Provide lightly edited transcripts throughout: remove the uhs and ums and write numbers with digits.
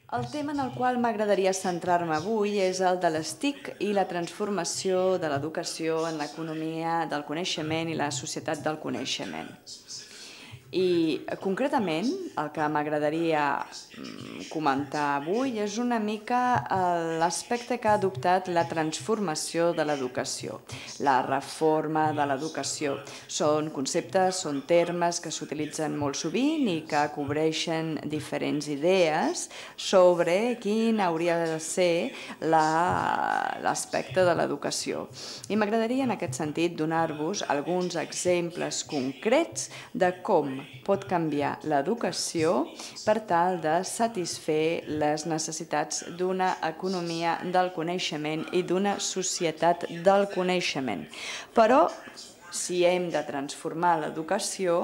El tema en el qual m'agradaria centrar-me avui és el de les TIC i la transformació de l'educació en l'economia del coneixement i la societat del coneixement. I concretament el que m'agradaria comentar avui és una mica l'aspecte que ha adoptat la transformació de l'educació, la reforma de l'educació. Són conceptes, són termes que s'utilitzen molt sovint i que cobreixen diferents idees sobre quin hauria de ser l'aspecte de l'educació. I m'agradaria en aquest sentit donar-vos alguns exemples concrets de com pot canviar l'educació per tal de satisfer les necessitats d'una economia del coneixement i d'una societat del coneixement. Però, si hem de transformar l'educació,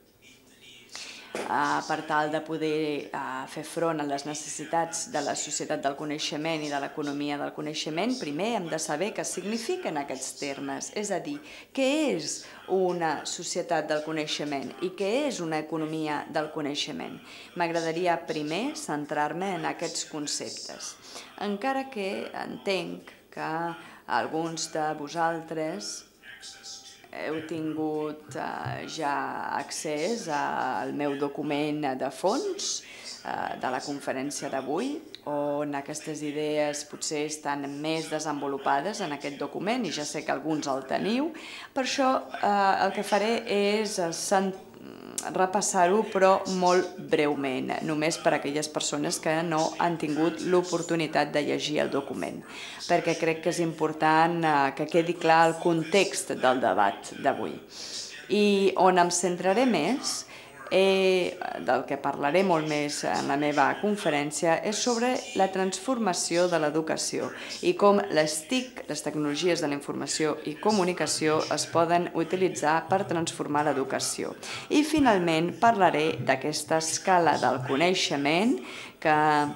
per tal de poder fer front a les necessitats de la societat del coneixement i de l'economia del coneixement, primer hem de saber què signifiquen aquests termes, és a dir, què és una societat del coneixement i què és una economia del coneixement. M'agradaria primer centrar-me en aquests conceptes, encara que entenc que alguns de vosaltres heu tingut ja accés al meu document de fons de la conferència d'avui, on aquestes idees potser estan més desenvolupades en aquest document i ja sé que alguns el teniu. Per això el que faré és repassar-ho, però molt breument, només per a aquelles persones que no han tingut l'oportunitat de llegir el document, perquè crec que és important que quedi clar el context del debat d'avui. I on em centraré més, del que parlaré molt més en la meva conferència, és sobre la transformació de l'educació i com les TIC, les tecnologies de la informació i comunicació, es poden utilitzar per transformar l'educació. I finalment parlaré d'aquesta escala del coneixement que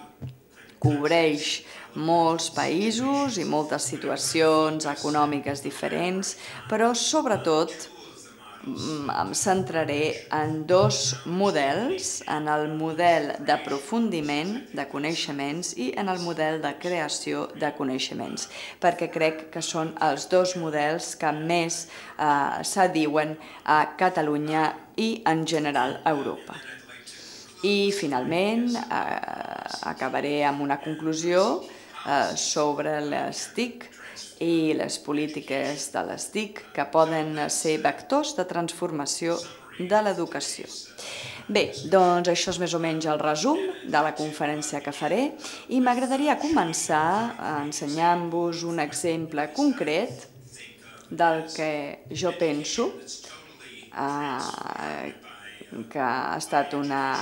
cobreix molts països i moltes situacions econòmiques diferents, però sobretot em centraré en dos models, en el model d'aprofundiment de coneixements i en el model de creació de coneixements, perquè crec que són els dos models que més s'adiuen a Catalunya i en general a Europa. I finalment acabaré amb una conclusió sobre les TIC i les polítiques de les TIC que poden ser vectors de transformació de l'educació. Bé, doncs això és més o menys el resum de la conferència que faré i m'agradaria començar ensenyant-vos un exemple concret del que jo penso que ha estat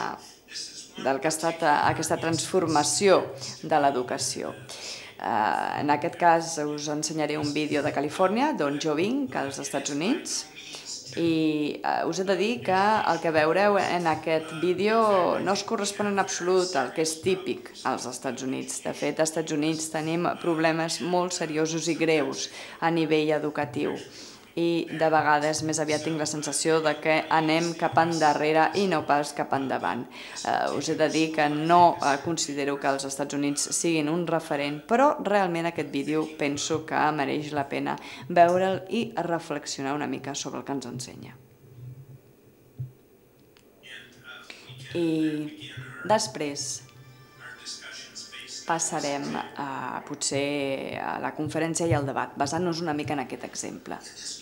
aquesta transformació de l'educació. En aquest cas us ensenyaré un vídeo de Califòrnia, d'on jo vinc, als Estats Units, i us he de dir que el que veureu en aquest vídeo no es correspon en absolut al que és típic als Estats Units. De fet, als Estats Units tenim problemes molt seriosos i greus a nivell educatiu. I de vegades més aviat tinc la sensació de que anem cap endarrere i no pas cap endavant. Us he de dir que no considero que els Estats Units siguin un referent, però realment aquest vídeo penso que mereix la pena veure'l i reflexionar una mica sobre el que ens ensenya. I després passarem potser a la conferència i al debat, basant-nos una mica en aquest exemple.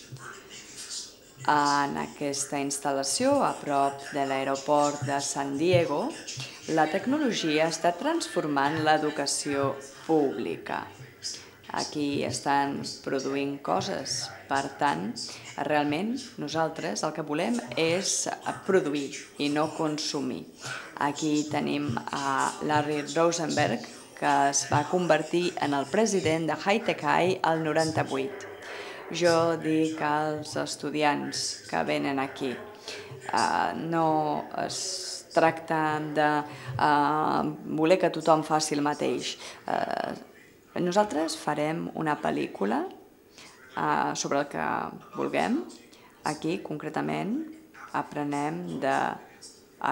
En aquesta instal·lació, a prop de l'aeroport de San Diego, la tecnologia està transformant l'educació pública. Aquí estan produint coses, per tant, realment nosaltres el que volem és produir i no consumir. Aquí tenim a Larry Rosenberg, que es va convertir en el president de High-Tech High al 98. Jo dic als estudiants que venen aquí, no es tracta de voler que tothom faci el mateix. Nosaltres farem una pel·lícula sobre el que vulguem. Aquí, concretament, aprenem d'art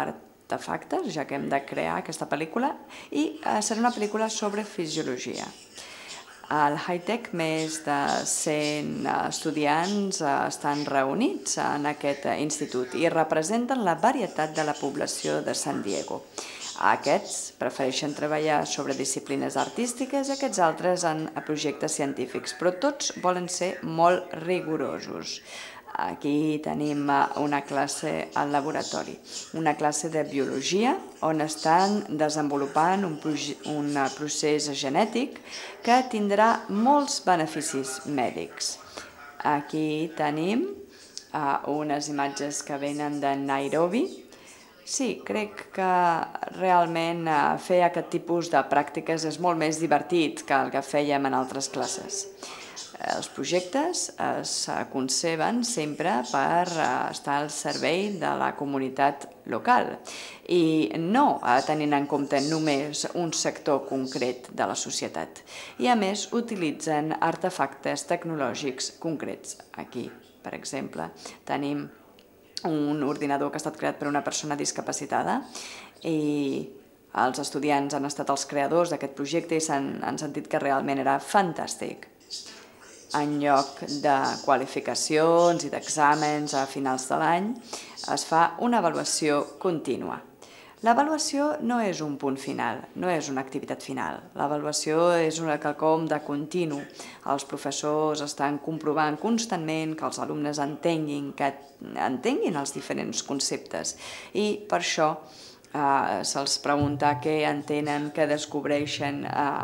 artefactes, ja que hem de crear aquesta pel·lícula, i serà una pel·lícula sobre fisiologia. Al Hightech més de 100 estudiants estan reunits en aquest institut i representen la varietat de la població de San Diego. Aquests prefereixen treballar sobre disciplines artístiques i aquests altres en projectes científics, però tots volen ser molt rigorosos. Aquí tenim una classe al laboratori, una classe de biologia on estan desenvolupant un procés genètic que tindrà molts beneficis mèdics. Aquí tenim unes imatges que venen de Nairobi. Sí, crec que realment fer aquest tipus de pràctiques és molt més divertit que el que fèiem en altres classes. Els projectes es conceben sempre per estar al servei de la comunitat local i no tenint en compte només un sector concret de la societat. I a més utilitzen artefactes tecnològics concrets. Aquí, per exemple, tenim un ordinador que ha estat creat per una persona discapacitada i els estudiants han estat els creadors d'aquest projecte i han sentit que realment era fantàstic. En lloc de qualificacions i d'exàmens a finals de l'any, es fa una avaluació contínua. L'avaluació no és un punt final, no és una activitat final. L'avaluació és quelcom de continu. Els professors estan comprovant constantment que els alumnes entenguin els diferents conceptes i per això se'ls pregunta què entenen, què descobreixen,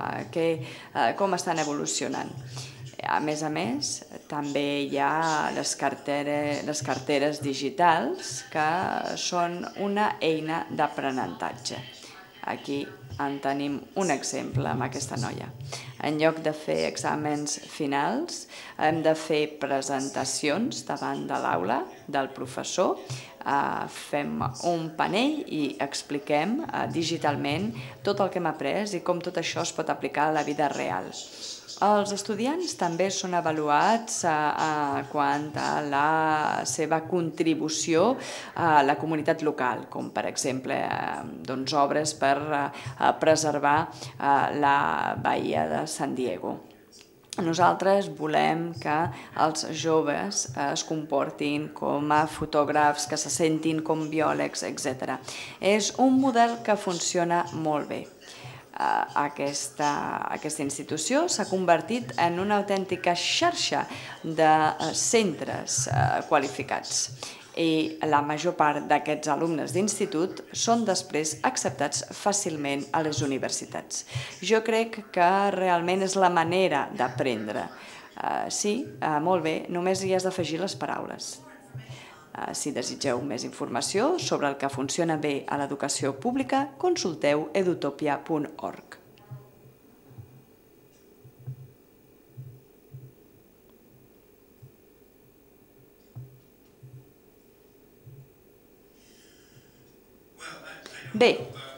com estan evolucionant. A més, també hi ha les carteres digitals que són una eina d'aprenentatge. Aquí en tenim un exemple amb aquesta noia. En lloc de fer exàmens finals, hem de fer presentacions davant de l'aula del professor, fem un panell i expliquem digitalment tot el que hem après i com tot això es pot aplicar a la vida real. Els estudiants també són avaluats quant a la seva contribució a la comunitat local, com per exemple obres per preservar la bahia de San Diego. Nosaltres volem que els joves es comportin com a fotògrafs, que se sentin com biòlegs, etc. És un model que funciona molt bé. Aquesta institució s'ha convertit en una autèntica xarxa de centres qualificats i la major part d'aquests alumnes d'institut són després acceptats fàcilment a les universitats. Jo crec que realment és la manera d'aprendre. Sí, molt bé, només hi has d'afegir les paraules. Si desitgeu més informació sobre el que funciona bé a l'educació pública, consulteu edutopia.org. Bé,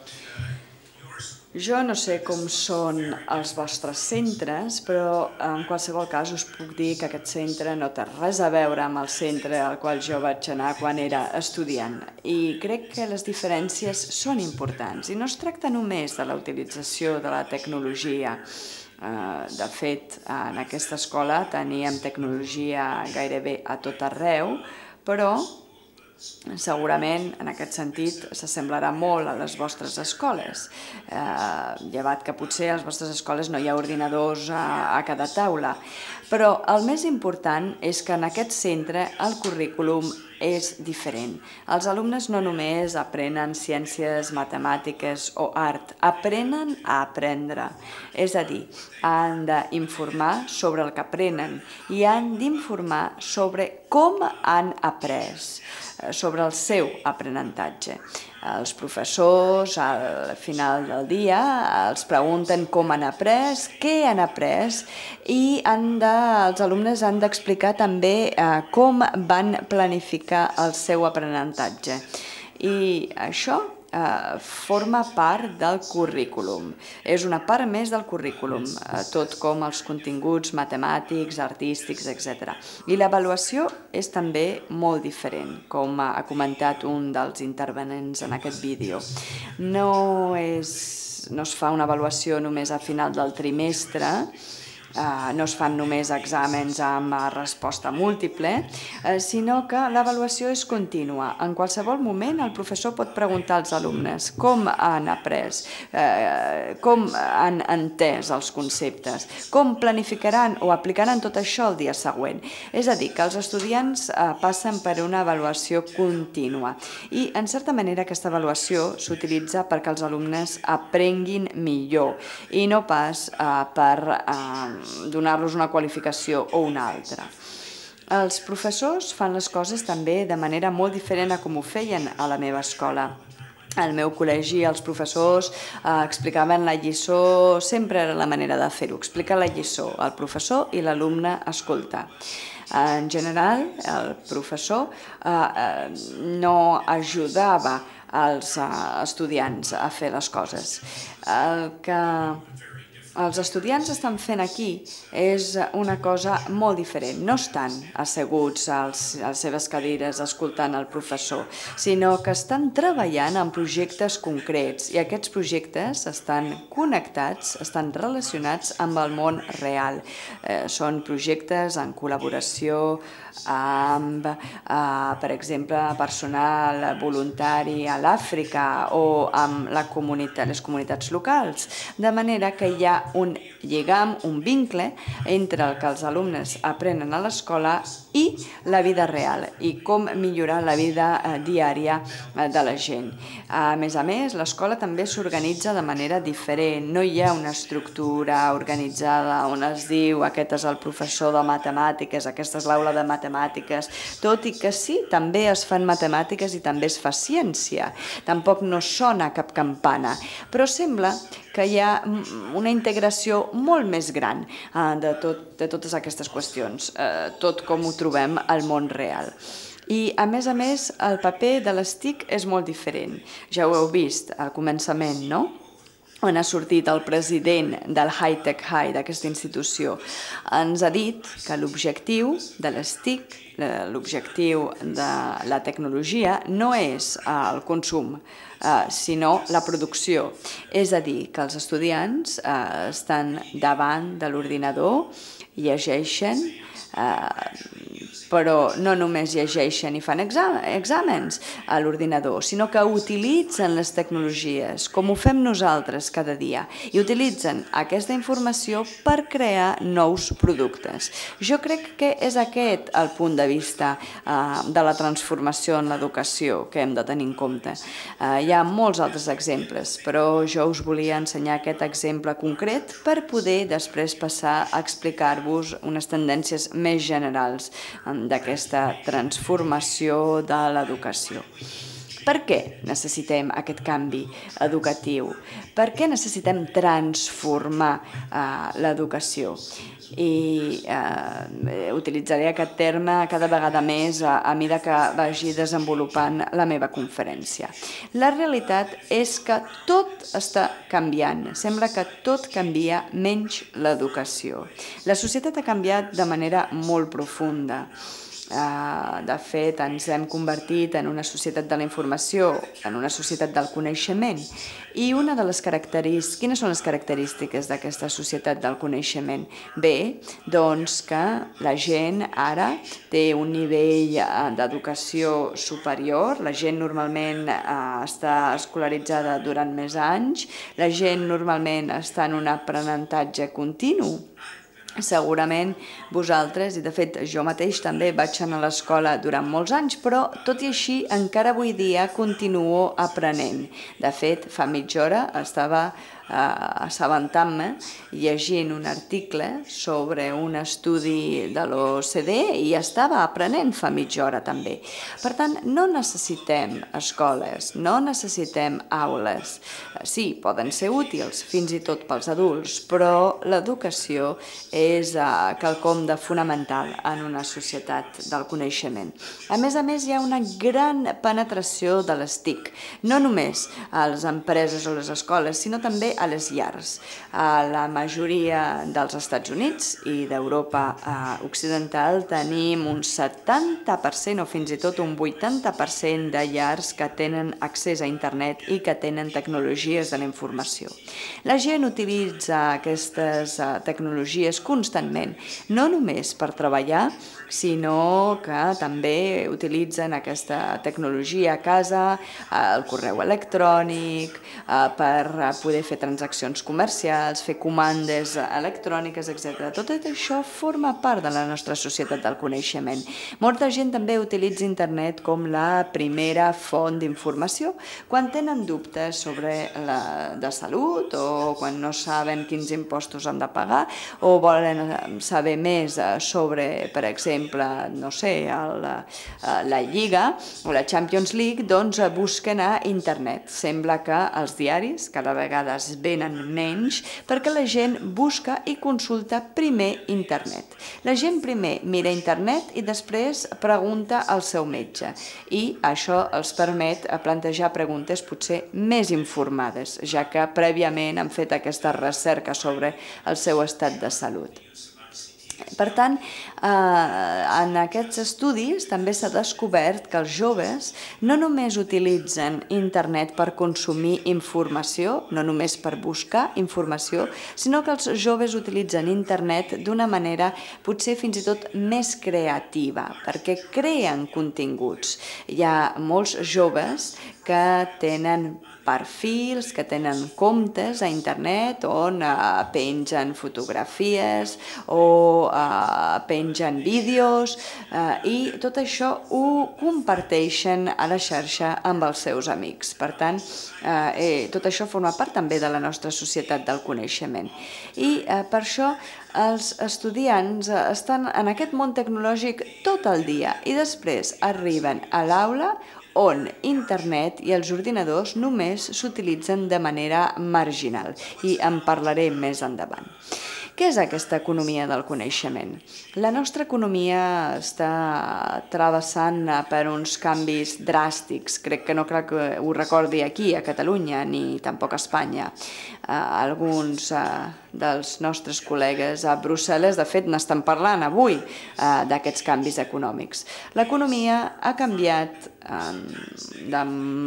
jo no sé com són els vostres centres, però en qualsevol cas us puc dir que aquest centre no té res a veure amb el centre al qual jo vaig anar quan era estudiant. I crec que les diferències són importants i no es tracta només de la utilització de la tecnologia. De fet, en aquesta escola teníem tecnologia gairebé a tot arreu, però segurament, en aquest sentit, s'assemblarà molt a les vostres escoles, llevat que potser a les vostres escoles no hi ha ordinadors a cada taula. Però el més important és que en aquest centre el currículum és diferent. Els alumnes no només aprenen ciències, matemàtiques o art, aprenen a aprendre. És a dir, han d'informar sobre el que aprenen i han d'informar sobre com han après, sobre el seu aprenentatge. Els professors, al final del dia, els pregunten com han après, què han après i els alumnes han d'explicar també com van planificar el seu aprenentatge. I això forma part del currículum. És una part més del currículum, tot com els continguts matemàtics, artístics, etc. I l'avaluació és també molt diferent, com ha comentat un dels intervenents en aquest vídeo. No es fa una avaluació només a final del trimestre, no es fan només exàmens amb resposta múltiple, sinó que l'avaluació és contínua. En qualsevol moment el professor pot preguntar als alumnes com han après, com han entès els conceptes, com planificaran o aplicaran tot això el dia següent. És a dir, que els estudiants passen per una avaluació contínua i, en certa manera, aquesta avaluació s'utilitza perquè els alumnes aprenguin millor i no pas per donar-los una qualificació o una altra. Els professors fan les coses també de manera molt diferent a com ho feien a la meva escola. Al meu col·legi els professors explicaven la lliçó, sempre era la manera de fer-ho, explicar la lliçó, el professor i l'alumne escoltar. En general, el professor no ajudava els estudiants a fer les coses. El que els estudiants estan fent aquí és una cosa molt diferent. No estan asseguts a les seves cadires escoltant el professor, sinó que estan treballant en projectes concrets i aquests projectes estan connectats, estan relacionats amb el món real. Són projectes en col·laboració amb, per exemple, personal voluntari a l'Àfrica o amb les comunitats locals, de manera que hi ha un lligam, un vincle entre el que els alumnes aprenen a l'escola i la vida real i com millorar la vida diària de la gent. A més, l'escola també s'organitza de manera diferent. No hi ha una estructura organitzada on es diu aquest és el professor de matemàtiques, aquesta és l'aula de matemàtiques, tot i que sí, també es fan matemàtiques i també es fa ciència. Tampoc no sona cap campana, però sembla que hi ha una integració molt més gran de totes aquestes qüestions, tot com ho trobem al món real. I, a més, el paper de les TIC és molt diferent. Ja ho heu vist al començament, no? On ha sortit el president del High Tech High, d'aquesta institució. Ens ha dit que l'objectiu de les TIC, l'objectiu de la tecnologia, no és el consum, sinó la producció. És a dir, que els estudiants estan davant de l'ordinador, llegeixen, però no només llegeixen i fan exàmens a l'ordinador, sinó que utilitzen les tecnologies, com ho fem nosaltres cada dia, i utilitzen aquesta informació per crear nous productes. Jo crec que és aquest el punt de vista de la transformació en l'educació que hem de tenir en compte. Hi ha molts altres exemples, però jo us volia ensenyar aquest exemple concret per poder després passar a explicar-vos unes tendències més generals d'aquesta transformació de l'educació. Per què necessitem aquest canvi educatiu? Per què necessitem transformar l'educació? I utilitzaré aquest terme cada vegada més a mesura que vagi desenvolupant la meva conferència. La realitat és que tot està canviant. Sembla que tot canvia menys l'educació. La societat ha canviat de manera molt profunda. De fet, ens hem convertit en una societat de la informació, en una societat del coneixement. I una de les característiques, quines són les característiques d'aquesta societat del coneixement? Bé, doncs que la gent ara té un nivell d'educació superior, la gent normalment està escolaritzada durant més anys, la gent normalment està en un aprenentatge continu. Segurament vosaltres, i de fet jo mateix també vaig anar a l'escola durant molts anys, però tot i així encara avui dia continuo aprenent. De fet, fa mitja hora estava assabentant-me llegint un article sobre un estudi de l'OCDE i estava aprenent fa mitja hora també. Per tant, no necessitem escoles, no necessitem aules. Sí, poden ser útils, fins i tot pels adults, però l'educació és quelcom de fonamental en una societat del coneixement. A més, hi ha una gran penetració de les TIC, no només a les empreses o les escoles, sinó també a les llars. A la majoria dels Estats Units i d'Europa occidental tenim un 70% o fins i tot un 80% de llars que tenen accés a internet i que tenen tecnologies de la informació. La gent utilitza aquestes tecnologies constantment, no només per treballar, sinó que també utilitzen aquesta tecnologia a casa, el correu electrònic, per poder fer transaccions comercials, fer comandes electròniques, etc. Tot això forma part de la nostra societat del coneixement. Molta gent també utilitza internet com la primera font d'informació quan tenen dubtes sobre de salut o quan no saben quins impostos han de pagar o volen saber més sobre, per exemple, no sé, la Lliga o la Champions League, doncs busquen a internet. Sembla que els diaris cada vegada es venen menys perquè la gent busca i consulta primer internet. La gent primer mira internet i després pregunta al seu metge i això els permet plantejar preguntes potser més informades, ja que prèviament han fet aquesta recerca sobre el seu estat de salut. Per tant, en aquests estudis també s'ha descobert que els joves no només utilitzen internet per consumir informació, no només per buscar informació, sinó que els joves utilitzen internet d'una manera potser fins i tot més creativa, perquè creen continguts. Hi ha molts joves que tenen perfils, que tenen comptes a internet on pengen fotografies o pengen vídeos i tot això ho comparteixen a la xarxa amb els seus amics. Per tant, tot això forma part també de la nostra societat del coneixement. I per això els estudiants estan en aquest món tecnològic tot el dia i després arriben a l'aula on internet i els ordinadors només s'utilitzen de manera marginal i en parlaré més endavant. Què és aquesta economia del coneixement? La nostra economia està travessant per uns canvis dràstics. Crec que no crec que ho recordi aquí, a Catalunya, ni tampoc a Espanya. Alguns dels nostres col·legues a Brussel·les, de fet, n'estan parlant avui d'aquests canvis econòmics. L'economia ha canviat de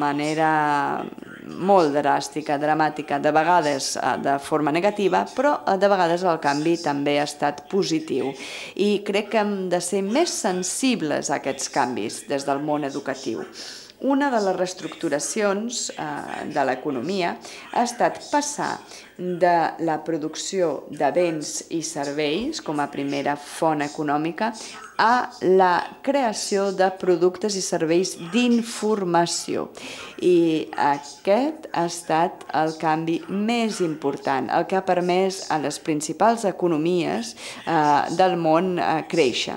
manera molt dràstica, dramàtica, de vegades de forma negativa, però de vegades el canvi també ha estat positiu. I crec que hem de ser més sensibles a aquests canvis des del món educatiu. Una de les reestructuracions de l'economia ha estat passar de la producció de béns i serveis com a primera font econòmica a la creació de productes i serveis d'informació. I aquest ha estat el canvi més important, el que ha permès a les principals economies del món créixer.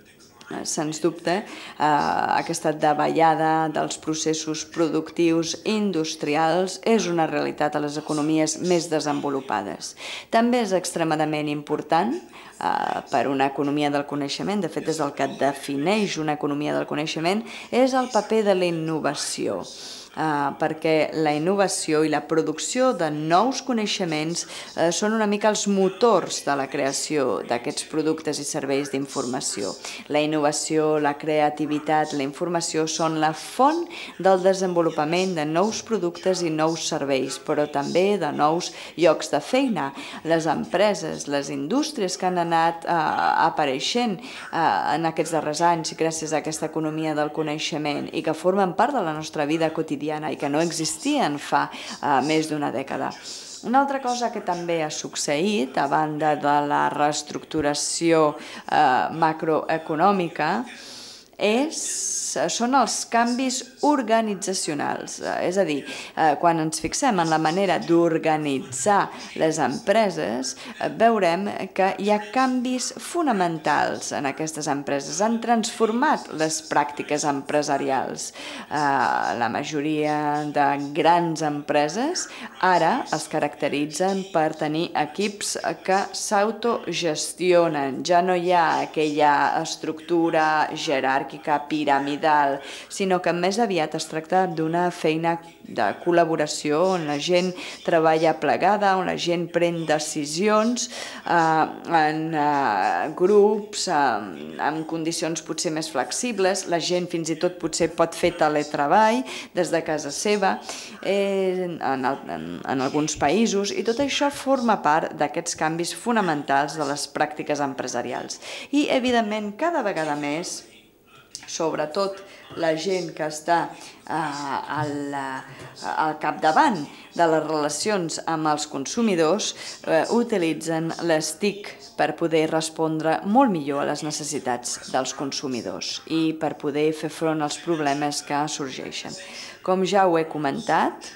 Sens dubte, aquesta davallada dels processos productius industrials és una realitat a les economies més desenvolupades. També és extremadament important per una economia del coneixement, de fet és el que defineix una economia del coneixement, és el paper de la innovació. Perquè la innovació i la producció de nous coneixements són una mica els motors de la creació d'aquests productes i serveis d'informació. La innovació, la creativitat, la informació són la font del desenvolupament de nous productes i nous serveis, però també de nous llocs de feina. Les empreses, les indústries que han anat apareixent en aquests darrers anys gràcies a aquesta economia del coneixement i que formen part de la nostra vida quotidiana i que no existien fa més d'una dècada. Una altra cosa que també ha succeït, a banda de la reestructuració macroeconòmica, són els canvis organitzacionals. És a dir, quan ens fixem en la manera d'organitzar les empreses, veurem que hi ha canvis fonamentals en aquestes empreses. Han transformat les pràctiques empresarials. La majoria de grans empreses ara es caracteritzen per tenir equips que s'autogestionen. Ja no hi ha aquella estructura jeràrquica piramidal, sinó que més aviat es tracta d'una feina de col·laboració on la gent treballa plegada, on la gent pren decisions en grups, en condicions potser més flexibles, la gent fins i tot potser pot fer teletreball des de casa seva en alguns països, i tot això forma part d'aquests canvis fonamentals de les pràctiques empresarials. I, evidentment, cada vegada més, sobretot la gent que està al capdavant de les relacions amb els consumidors, utilitzen les TIC per poder respondre molt millor a les necessitats dels consumidors i per poder fer front als problemes que sorgeixen. Com ja ho he comentat,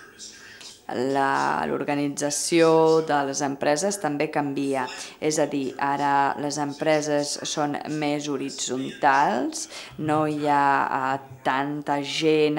l'organització de les empreses també canvia, és a dir, ara les empreses són més horitzontals, no hi ha tanta gent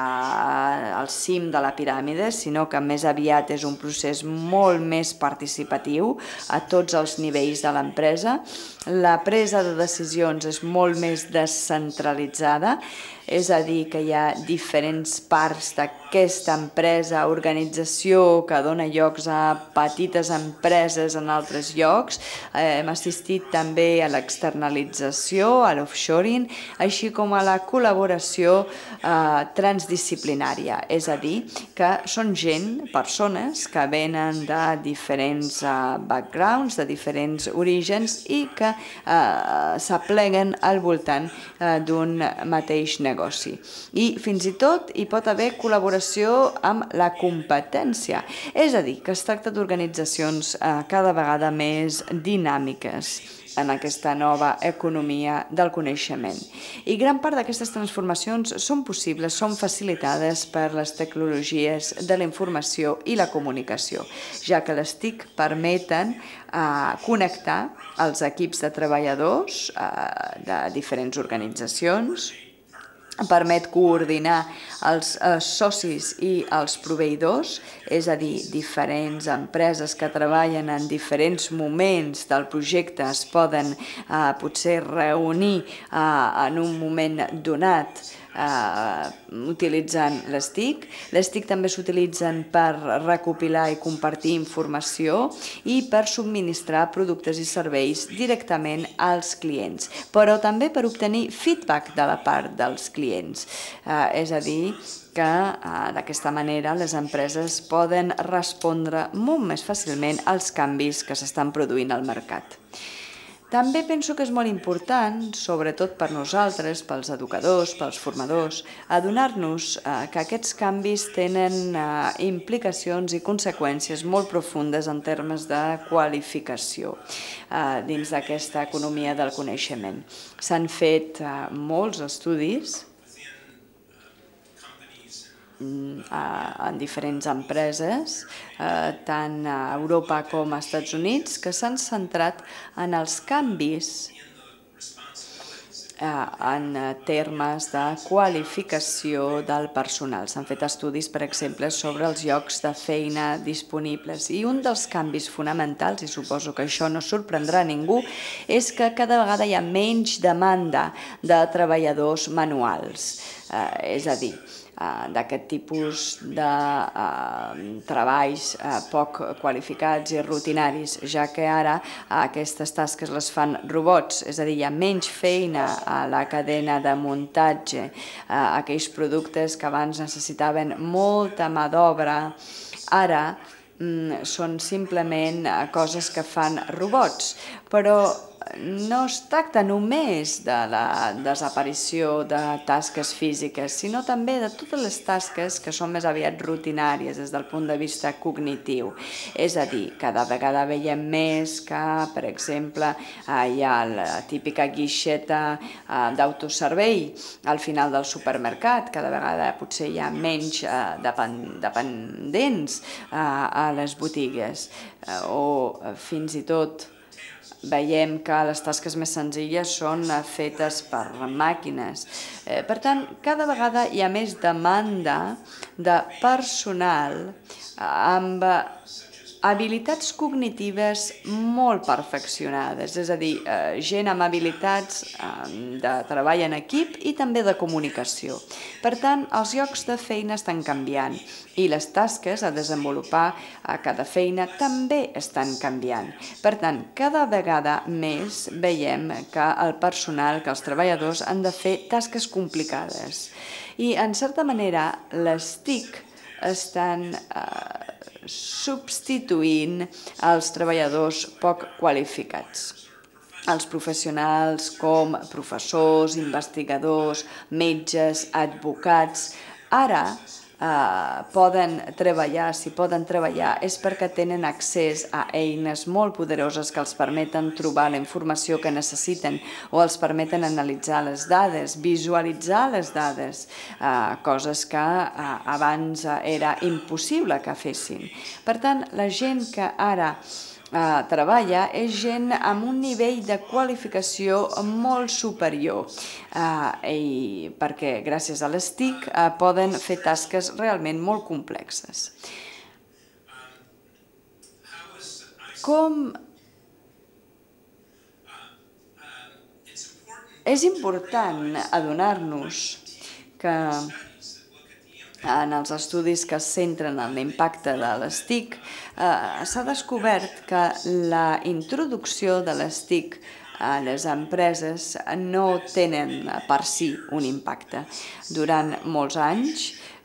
al cim de la piràmide, sinó que més aviat és un procés molt més participatiu a tots els nivells de l'empresa. La presa de decisions és molt més descentralitzada, és a dir, que hi ha diferents parts d'aquesta empresa, organització, que dona llocs a petites empreses en altres llocs. Hem assistit també a l'externalització, a l'offshoring, així com a la col·laboració transdisciplinària, és a dir, que són persones que venen de diferents backgrounds, de diferents orígens i que s'apleguen al voltant d'un mateix negoci. I fins i tot hi pot haver col·laboració amb la competència, és a dir, que es tracta d'organitzacions cada vegada més dinàmiques en aquesta nova economia del coneixement. I gran part d'aquestes transformacions són possibles, són facilitades per les tecnologies de la informació i la comunicació, ja que les TIC permeten connectar els equips de treballadors de diferents organitzacions, permet coordinar els socis i els proveïdors, és a dir, diferents empreses que treballen en diferents moments del projecte es poden potser reunir en un moment donat utilitzant les TIC. Les TIC també s'utilitzen per recopilar i compartir informació i per subministrar productes i serveis directament als clients, però també per obtenir feedback de la part dels clients. És a dir, que d'aquesta manera les empreses poden respondre molt més fàcilment als canvis que s'estan produint al mercat. També penso que és molt important, sobretot per nosaltres, pels educadors, pels formadors, adonar-nos que aquests canvis tenen implicacions i conseqüències molt profundes en termes de qualificació dins d'aquesta economia del coneixement. S'han fet molts estudis en diferents empreses, tant a Europa com als Estats Units, que s'han centrat en els canvis en termes de qualificació del personal. S'han fet estudis, per exemple, sobre els llocs de feina disponibles. I un dels canvis fonamentals, i suposo que això no sorprendrà a ningú, és que cada vegada hi ha menys demanda de treballadors manuals. És a dir, d'aquest tipus de treballs poc qualificats i rutinaris, ja que ara aquestes tasques les fan robots, és a dir, hi ha menys feina a la cadena de muntatge, aquells productes que abans necessitaven molta mà d'obra, ara són simplement coses que fan robots, però no es tracta només de la desaparició de tasques físiques, sinó també de totes les tasques que són més aviat rutinàries des del punt de vista cognitiu. És a dir, cada vegada veiem més que, per exemple, hi ha la típica guixeta d'autoservei al final del supermercat, cada vegada potser hi ha menys dependents a les botigues, o fins i tot veiem que les tasques més senzilles són fetes per màquines. Per tant, cada vegada hi ha més demanda de personal amb habilitats cognitives molt perfeccionades, és a dir, gent amb habilitats de treball en equip i també de comunicació. Per tant, els llocs de feina estan canviant i les tasques a desenvolupar a cada feina també estan canviant. Per tant, cada vegada més veiem que el personal, que els treballadors han de fer tasques complicades. I, en certa manera, les TIC estan substituint els treballadors poc qualificats. Els professionals com professors, investigadors, metges, advocats, ara poden treballar, si poden treballar, és perquè tenen accés a eines molt poderoses que els permeten trobar la informació que necessiten o els permeten analitzar les dades, visualitzar les dades, coses que abans era impossible que fessin. Per tant, la gent que ara treballa és gent amb un nivell de qualificació molt superior perquè gràcies a les TIC poden fer tasques realment molt complexes. És important adonar-nos que en els estudis que es centren en l'impacte de les TIC, s'ha descobert que la introducció de les TIC a les empreses no tenen per si un impacte. Durant molts anys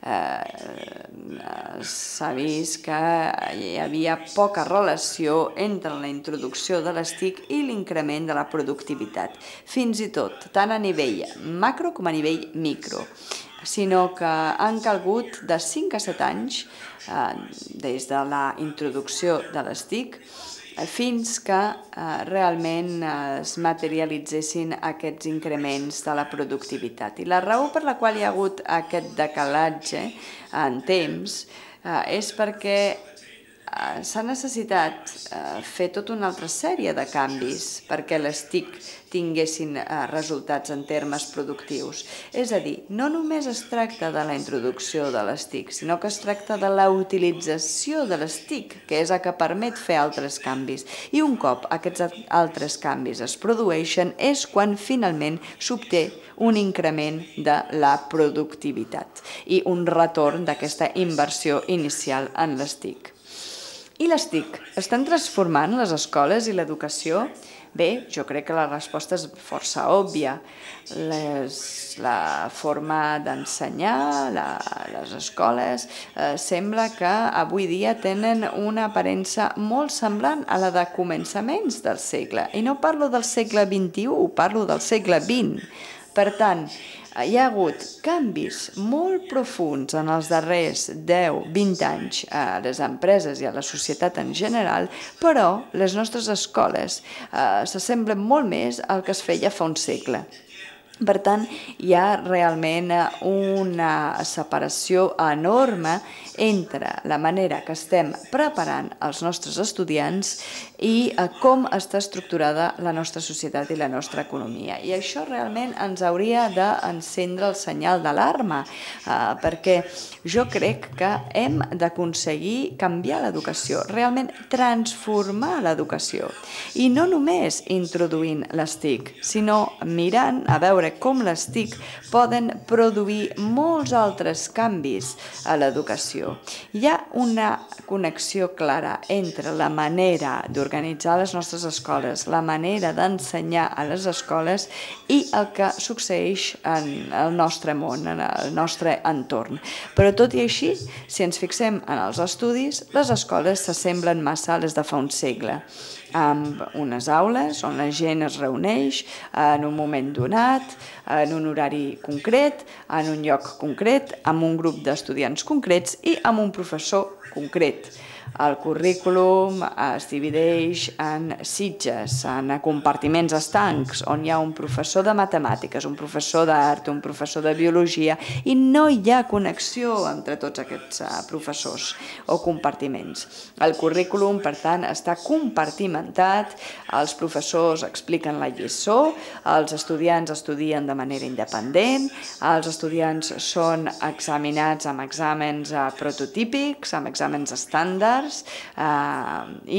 s'ha vist que hi havia poca relació entre la introducció de les TIC i l'increment de la productivitat, fins i tot tant a nivell macro com a nivell micro, sinó que han calgut de 5 a 7 anys des de la introducció de les TIC fins que realment es materialitzessin aquests increments de la productivitat. I la raó per la qual hi ha hagut aquest decalatge en temps és perquè s'ha necessitat fer tota una altra sèrie de canvis perquè les TIC tinguessin resultats en termes productius. És a dir, no només es tracta de la introducció de les TIC, sinó que es tracta de la utilització de les TIC, que és el que permet fer altres canvis. I un cop aquests altres canvis es produeixen és quan finalment s'obté un increment de la productivitat i un retorn d'aquesta inversió inicial en les TIC. I les TIC estan transformant les escoles i l'educació? Bé, jo crec que la resposta és força òbvia. La forma d'ensenyar, les escoles, sembla que avui dia tenen una aparença molt semblant a la de començaments del segle. I no parlo del segle XXI, parlo del segle XX. Per tant, hi ha hagut canvis molt profunds en els darrers 10-20 anys a les empreses i a la societat en general, però les nostres escoles s'assemblen molt més al que es feia fa un segle. Per tant, hi ha realment una separació enorme entre la manera que estem preparant els nostres estudiants i com està estructurada la nostra societat i la nostra economia. I això realment ens hauria d'encendre el senyal d'alarma, perquè jo crec que hem d'aconseguir canviar l'educació, realment transformar l'educació. I no només introduint les TIC, sinó mirant a veure com les TIC poden produir molts altres canvis a l'educació. Hi ha una connexió clara entre la manera d'organitzar les nostres escoles, la manera d'ensenyar a les escoles i el que succeeix en el nostre món, en el nostre entorn. Però tot i així, si ens fixem en els estudis, les escoles s'assemblen massa a les de fa un segle. amb unes aules on la gent es reuneix en un moment donat, en un horari concret, en un lloc concret, amb un grup d'estudiants concrets i amb un professor concret. El currículum es divideix en sitges, en compartiments estancs, on hi ha un professor de matemàtiques, un professor d'art, un professor de biologia, i no hi ha connexió entre tots aquests professors o compartiments. El currículum, per tant, està compartimentat, els professors expliquen la lliçó, els estudiants estudien de manera independent, els estudiants són examinats amb exàmens prototípics, amb exàmens estàndards, i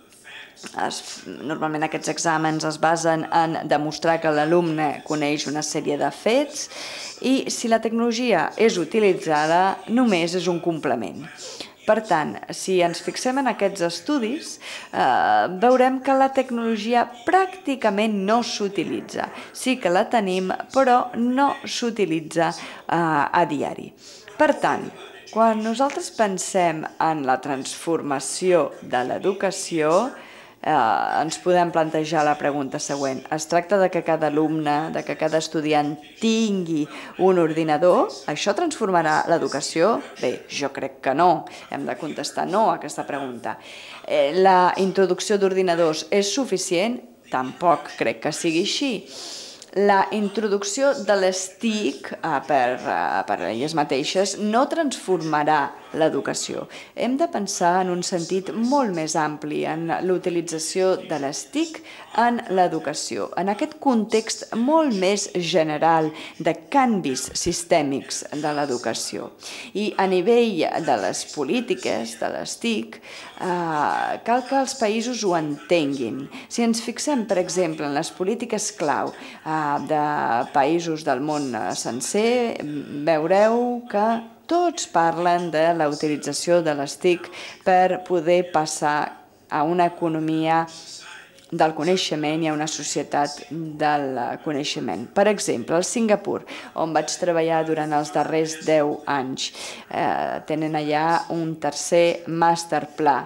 normalment aquests exàmens es basen en demostrar que l'alumne coneix una sèrie de fets i si la tecnologia és utilitzada només és un complement. Per tant, si ens fixem en aquests estudis, veurem que la tecnologia pràcticament no s'utilitza. Sí que la tenim, però no s'utilitza a diari. Per tant, quan nosaltres pensem en la transformació de l'educació, ens podem plantejar la pregunta següent. Es tracta de que cada alumne, de que cada estudiant tingui un ordinador? Això transformarà l'educació? Bé, jo crec que no. Hem de contestar no a aquesta pregunta. La introducció d'ordinadors és suficient? Tampoc crec que sigui així. La introducció de les TIC per elles mateixes no transformarà l'educació. Hem de pensar en un sentit molt més ampli en l'utilització de les TIC en l'educació, en aquest context molt més general de canvis sistèmics de l'educació. I a nivell de les polítiques, de les TIC, cal que els països ho entenguin. Si ens fixem, per exemple, en les polítiques clau de països del món sencer, veureu que tots parlen de la utilització de les TIC per poder passar a una economia del coneixement i a una societat del coneixement. Per exemple, al Singapur, on vaig treballar durant els darrers 10 anys, tenen allà un tercer masterpla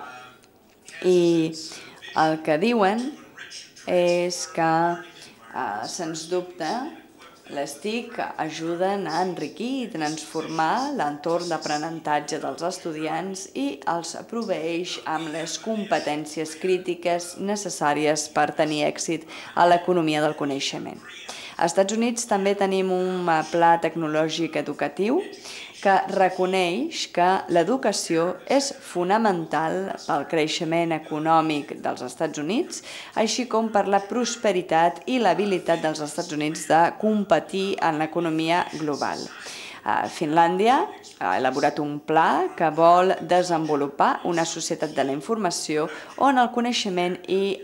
i el que diuen és que, sens dubte, les TIC ajuden a enriquir i transformar l'entorn d'aprenentatge dels estudiants i els proveeix amb les competències crítiques necessàries per tenir èxit a l'economia del coneixement. Als Estats Units també tenim un pla tecnològic educatiu que reconeix que l'educació és fonamental pel creixement econòmic dels Estats Units, així com per la prosperitat i l'habilitat dels Estats Units de competir en l'economia global. Finlàndia ha elaborat un pla que vol desenvolupar una societat de la informació on el coneixement i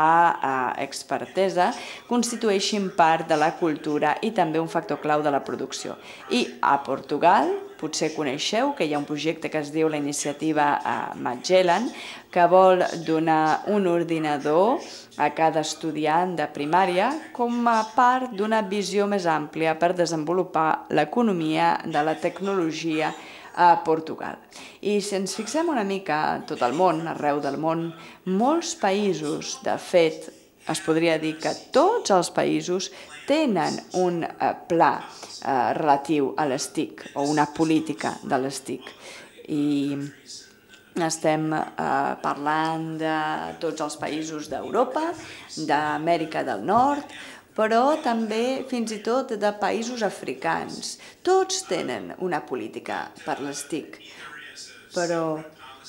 l'expertesa constitueixin part de la cultura i també un factor clau de la producció. I a Portugal, potser coneixeu que hi ha un projecte que es diu la iniciativa Magellan, que vol donar un ordinador a cada estudiant de primària com a part d'una visió més àmplia per desenvolupar l'economia de la tecnologia a Portugal. I si ens fixem una mica a tot el món, arreu del món, molts països, de fet, es podria dir que tots els països tenen un pla relatiu a les TIC o una política de les TIC. I estem parlant de tots els països d'Europa, d'Amèrica del Nord, però també fins i tot de països africans. Tots tenen una política per les TIC, però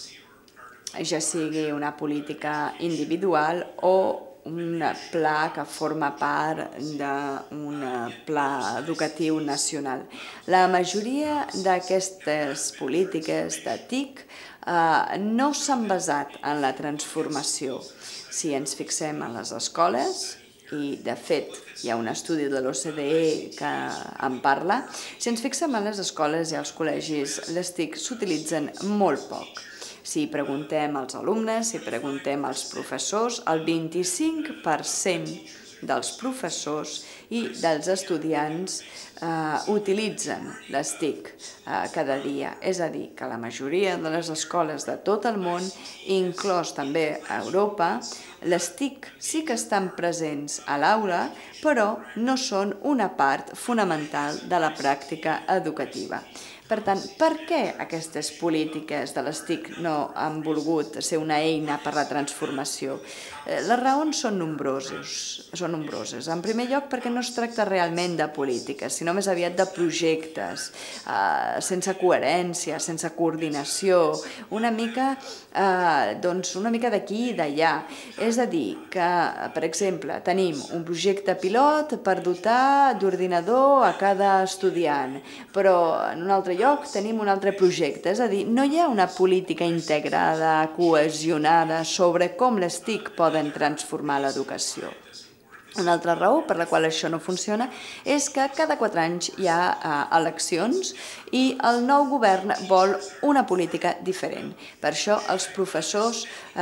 ja sigui una política individual o un pla que forma part d'un pla educatiu nacional. La majoria d'aquestes polítiques de TIC no s'han basat en la transformació. Si ens fixem en les escoles, i de fet hi ha un estudi de l'OCDE que en parla, si ens fixem en les escoles i als col·legis, les TIC s'utilitzen molt poc. Si preguntem als alumnes, si preguntem als professors, el 25% dels professors i dels estudiants utilitzen les TIC cada dia. És a dir, que la majoria de les escoles de tot el món, inclòs també a Europa, les TIC sí que estan presents a l'aula, però no són una part fonamental de la pràctica educativa. Per tant, per què aquestes polítiques de les TIC no han volgut ser una eina per la transformació? Les raons són nombroses. En primer lloc, perquè no es tracta realment de polítiques, sinó més aviat de projectes, sense coherència, sense coordinació, una mica d'aquí i d'allà. És a dir, que, per exemple, tenim un projecte pilot per dotar d'ordinador a cada estudiant, però en un altre lloc tenim un altre projecte. És a dir, no hi ha una política integrada, cohesionada sobre com les TIC poden transformar l'educació. Una altra raó per la qual això no funciona és que cada 4 anys hi ha eleccions i el nou govern vol una política diferent. Per això els professors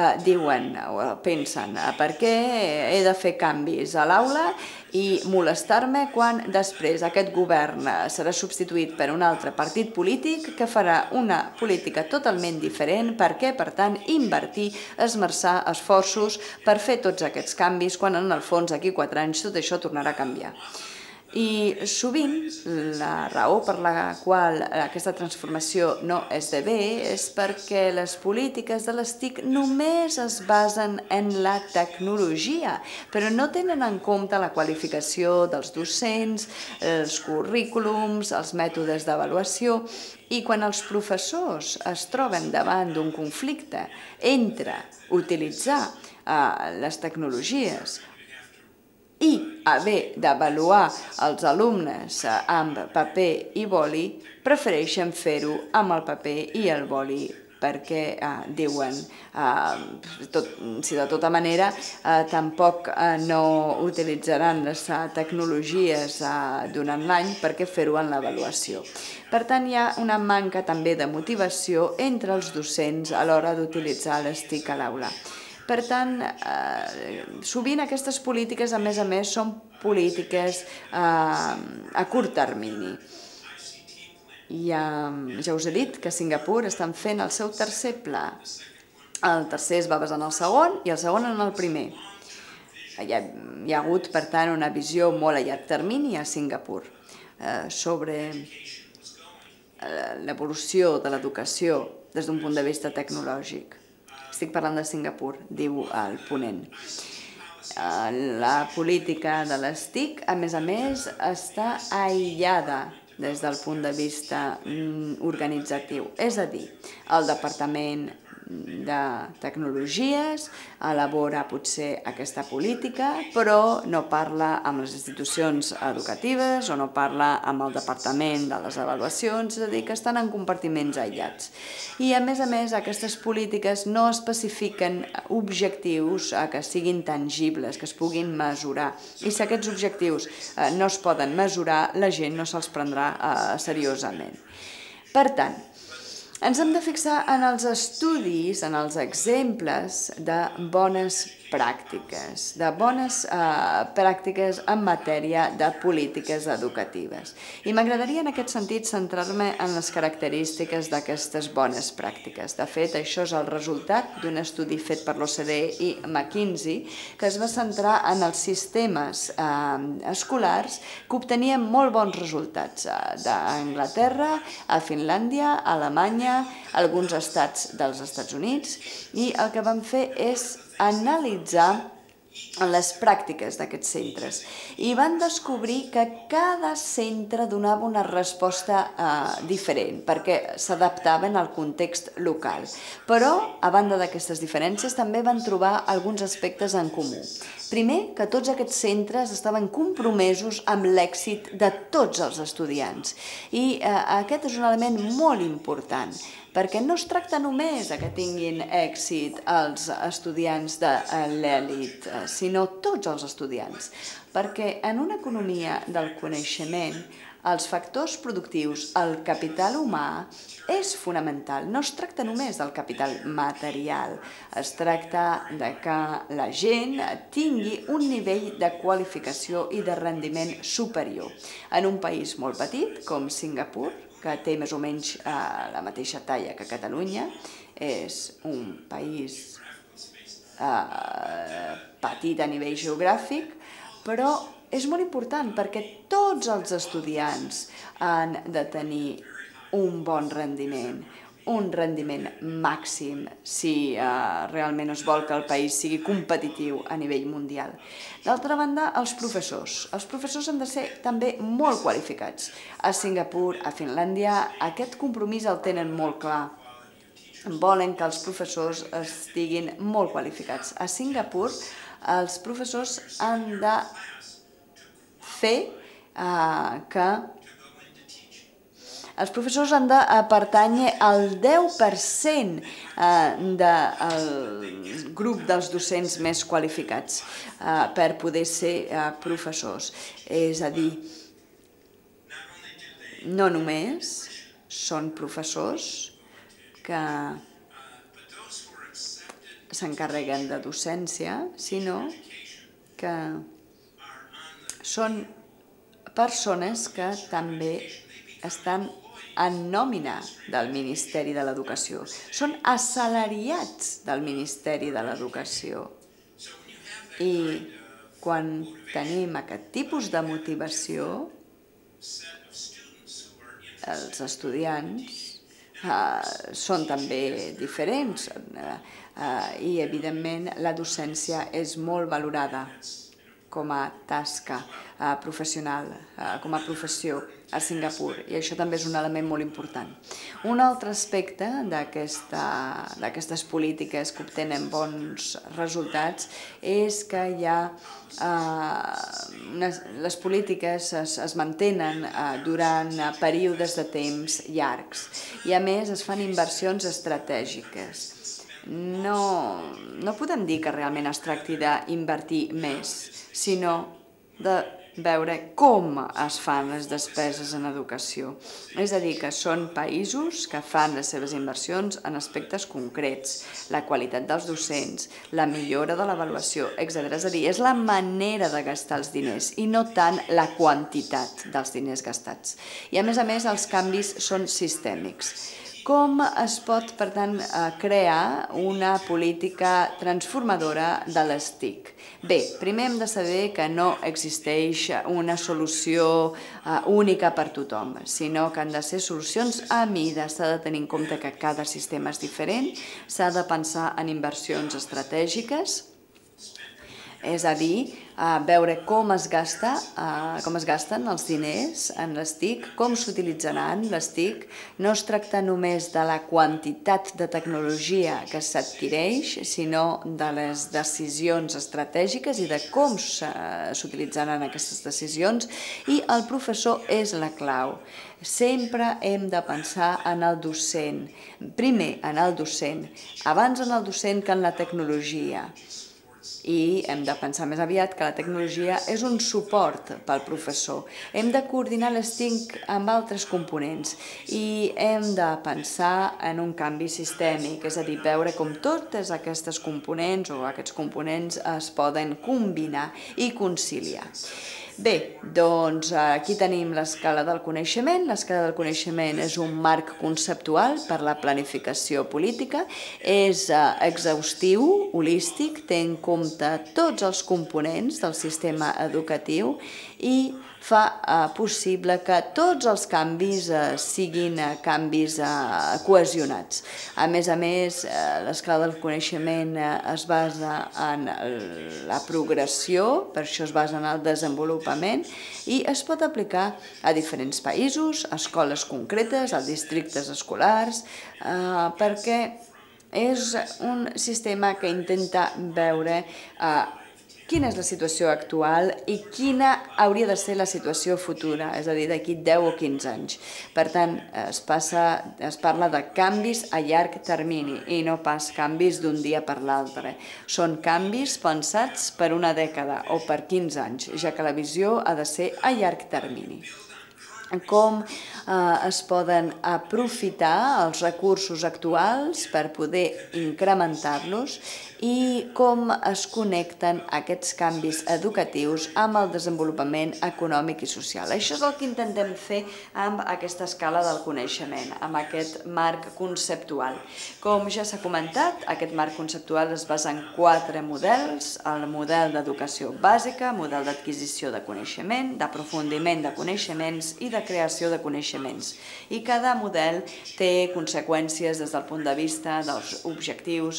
pensen per què he de fer canvis a l'aula i molestar-me quan després aquest govern serà substituït per un altre partit polític que farà una política totalment diferent. Per què? Per tant, invertir, esmerçar esforços per fer tots aquests canvis quan en el fons d'aquí 4 anys tot això tornarà a canviar. I sovint la raó per la qual aquesta transformació no esdevé és perquè les polítiques de les TIC només es basen en la tecnologia, però no tenen en compte la qualificació dels docents, els currículums, els mètodes d'avaluació. I quan els professors es troben davant d'un conflicte entre utilitzar les tecnologies i haver d'avaluar els alumnes amb paper i boli, prefereixen fer-ho amb el paper i el boli perquè diuen si de tota manera tampoc no utilitzaran les tecnologies durant l'any perquè fer-ho en l'avaluació. Per tant, hi ha una manca també de motivació entre els docents a l'hora d'utilitzar les TIC a l'aula. Per tant, sovint aquestes polítiques, a més, són polítiques a curt termini. Ja us he dit que a Singapur estan fent el seu tercer pla. El tercer es va basar en el segon i el segon en el primer. Hi ha hagut, per tant, una visió molt a llarg termini a Singapur sobre l'evolució de l'educació des d'un punt de vista tecnològic. Estic parlant de Singapur, diu el ponent. La política de les TIC, a més, està aïllada des del punt de vista organitzatiu. És a dir, el Departament de Tecnologies elabora potser aquesta política, però no parla amb les institucions educatives o no parla amb el Departament de les Avaluacions, és a dir, que estan en compartiments aïllats. I a més, aquestes polítiques no especifiquen objectius que siguin tangibles, que es puguin mesurar. I si aquests objectius no es poden mesurar, la gent no se'ls prendrà seriosament. Per tant, ens hem de fixar en els estudis, en els exemples de bones pràctiques en matèria de polítiques educatives. I m'agradaria en aquest sentit centrar-me en les característiques d'aquestes bones pràctiques. De fet, això és el resultat d'un estudi fet per l'OCDE i McKinsey, que es va centrar en els sistemes escolars que obtenien molt bons resultats d'Anglaterra, a Finlàndia, a Alemanya, alguns estats dels Estats Units, i el que van fer és analitzar les pràctiques d'aquests centres i van descobrir que cada centre donava una resposta diferent perquè s'adaptaven al context local. Però, a banda d'aquestes diferències, també van trobar alguns aspectes en comú. Primer, que tots aquests centres estaven compromesos amb l'èxit de tots els estudiants. I aquest és un element molt important, perquè no es tracta només que tinguin èxit els estudiants de l'elit, sinó tots els estudiants. Perquè en una economia del coneixement, els factors productius, el capital humà, és fonamental. No es tracta només del capital material, es tracta de que la gent tingui un nivell de qualificació i de rendiment superior. En un país molt petit, com Singapur, que té més o menys la mateixa talla que Catalunya, és un país petit a nivell geogràfic, però és molt important perquè tots els estudiants han de tenir un bon rendiment, un rendiment màxim si realment es vol que el país sigui competitiu a nivell mundial. D'altra banda, els professors. Els professors han de ser també molt qualificats. A Singapur, a Finlàndia, aquest compromís el tenen molt clar. Volen que els professors estiguin molt qualificats. A Singapur, els professors han de fer que els professors han de pertànyer al 10% del grup dels docents més qualificats per poder ser professors. És a dir, no només són professors que s'encarreguen de docència, sinó que són persones que també estan en nòmina del Ministeri de l'Educació. Són assalariats del Ministeri de l'Educació. I quan tenim aquest tipus de motivació, els estudiants són també diferents i, evidentment, la docència és molt valorada com a tasca professional, com a professió a Singapur, i això també és un element molt important. Un altre aspecte d'aquestes polítiques que obtenen bons resultats és que les polítiques es mantenen durant períodes de temps llargs i, a més, es fan inversions estratègiques. No podem dir que realment es tracti d'invertir més, sinó de veure com es fan les despeses en educació. És a dir, que són països que fan les seves inversions en aspectes concrets, la qualitat dels docents, la millora de l'avaluació, etc. És a dir, és la manera de gastar els diners i no tant la quantitat dels diners gastats. I, a més, els canvis són sistèmics. Com es pot, per tant, crear una política transformadora de les TIC? Bé, primer hem de saber que no existeix una solució única per tothom, sinó que han de ser solucions a mida. S'ha de tenir en compte que cada sistema és diferent, s'ha de pensar en inversions estratègiques, és a dir, veure com es gasten els diners en les TIC, com s'utilitzaran les TIC. No es tracta només de la quantitat de tecnologia que s'adquireix, sinó de les decisions estratègiques i de com s'utilitzaran aquestes decisions, i el professor és la clau. Sempre hem de pensar en el docent, primer en el docent, abans en el docent que en la tecnologia. I hem de pensar més aviat que la tecnologia és un suport pel professor. Hem de coordinar les TIC amb altres components i hem de pensar en un canvi sistèmic, és a dir, veure com totes aquestes components o aquests components es poden combinar i conciliar. Bé, doncs aquí tenim l'escala del coneixement. L'escala del coneixement és un marc conceptual per a la planificació política, és exhaustiu, holístic, té en compte tots els components del sistema educatiu i fa possible que tots els canvis siguin canvis cohesionats. A més, l'escala del coneixement es basa en la progressió, per això es basa en el desenvolupament, i es pot aplicar a diferents països, a escoles concretes, a districtes escolars, perquè és un sistema que intenta veure quina és la situació actual i quina hauria de ser la situació futura, és a dir, d'aquí 10 o 15 anys. Per tant, es parla de canvis a llarg termini i no pas canvis d'un dia per l'altre. Són canvis pensats per una dècada o per 15 anys, ja que la visió ha de ser a llarg termini. com es poden aprofitar els recursos actuals per poder incrementar-los i com es connecten aquests canvis educatius amb el desenvolupament econòmic i social. Això és el que intentem fer amb aquesta escala del coneixement, amb aquest marc conceptual. Com ja s'ha comentat, aquest marc conceptual es basa en 4 models: el model d'educació bàsica, model d'adquisició de coneixement, d'aprofundiment de coneixements i de creació de coneixements. I cada model té conseqüències des del punt de vista dels objectius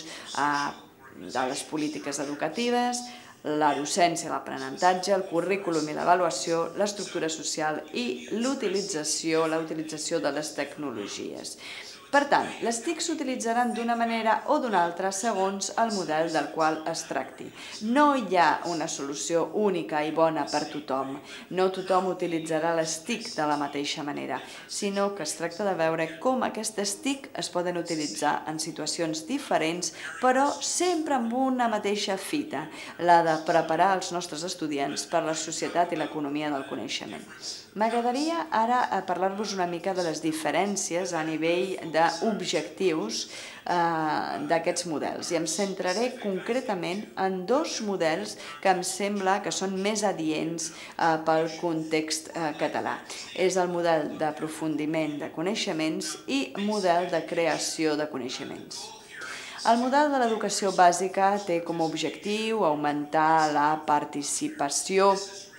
de les polítiques educatives, la docència, l'aprenentatge, el currículum i l'avaluació, l'estructura social i l'utilització de les tecnologies. Per tant, les TIC s'utilitzaran d'una manera o d'una altra segons el model del qual es tracti. No hi ha una solució única i bona per tothom. No tothom utilitzarà les TIC de la mateixa manera, sinó que es tracta de veure com aquestes TIC es poden utilitzar en situacions diferents, però sempre amb una mateixa fita, la de preparar els nostres estudiants per la societat i l'economia del coneixement. M'agradaria ara parlar-vos una mica de les diferències a nivell d'objectius d'aquests models i em centraré concretament en 2 models que em sembla que són més adients pel context català. És el model d'aprofundiment de coneixements i model de creació de coneixements. El model de l'educació bàsica té com a objectiu augmentar la participació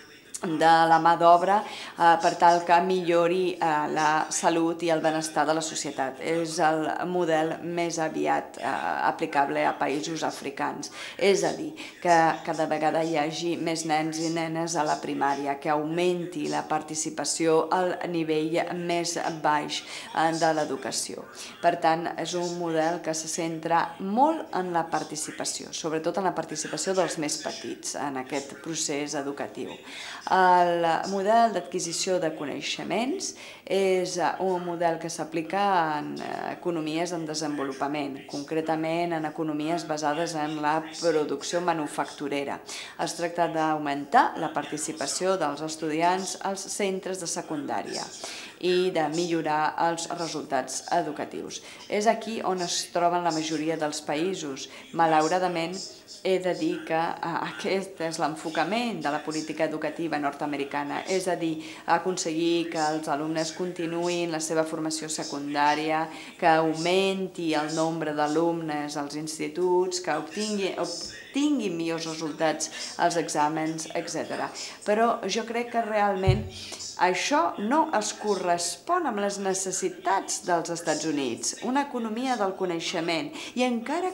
de la mà d'obra per tal que millori la salut i el benestar de la societat. És el model més aviat aplicable a països africans. És a dir, que cada vegada hi hagi més nens i nenes a la primària, que augmenti la participació al nivell més baix de l'educació. Per tant, és un model que se centra molt en la participació, sobretot en la participació dels més petits en aquest procés educatiu. El model d'adquisició de coneixements és un model que s'aplica en economies en desenvolupament, concretament en economies basades en la producció manufacturera. Es tracta d'augmentar la participació dels estudiants als centres de secundària i de millorar els resultats educatius. És aquí on es troben la majoria dels països. Malauradament, he de dir que aquest és l'enfocament de la política educativa nord-americana, és a dir, aconseguir que els alumnes continuïn la seva formació secundària, que augmenti el nombre d'alumnes als instituts, que obtinguin millors resultats als exàmens, etc. Però jo crec que realment això no es correspon amb les necessitats dels Estats Units, una economia del coneixement, i encara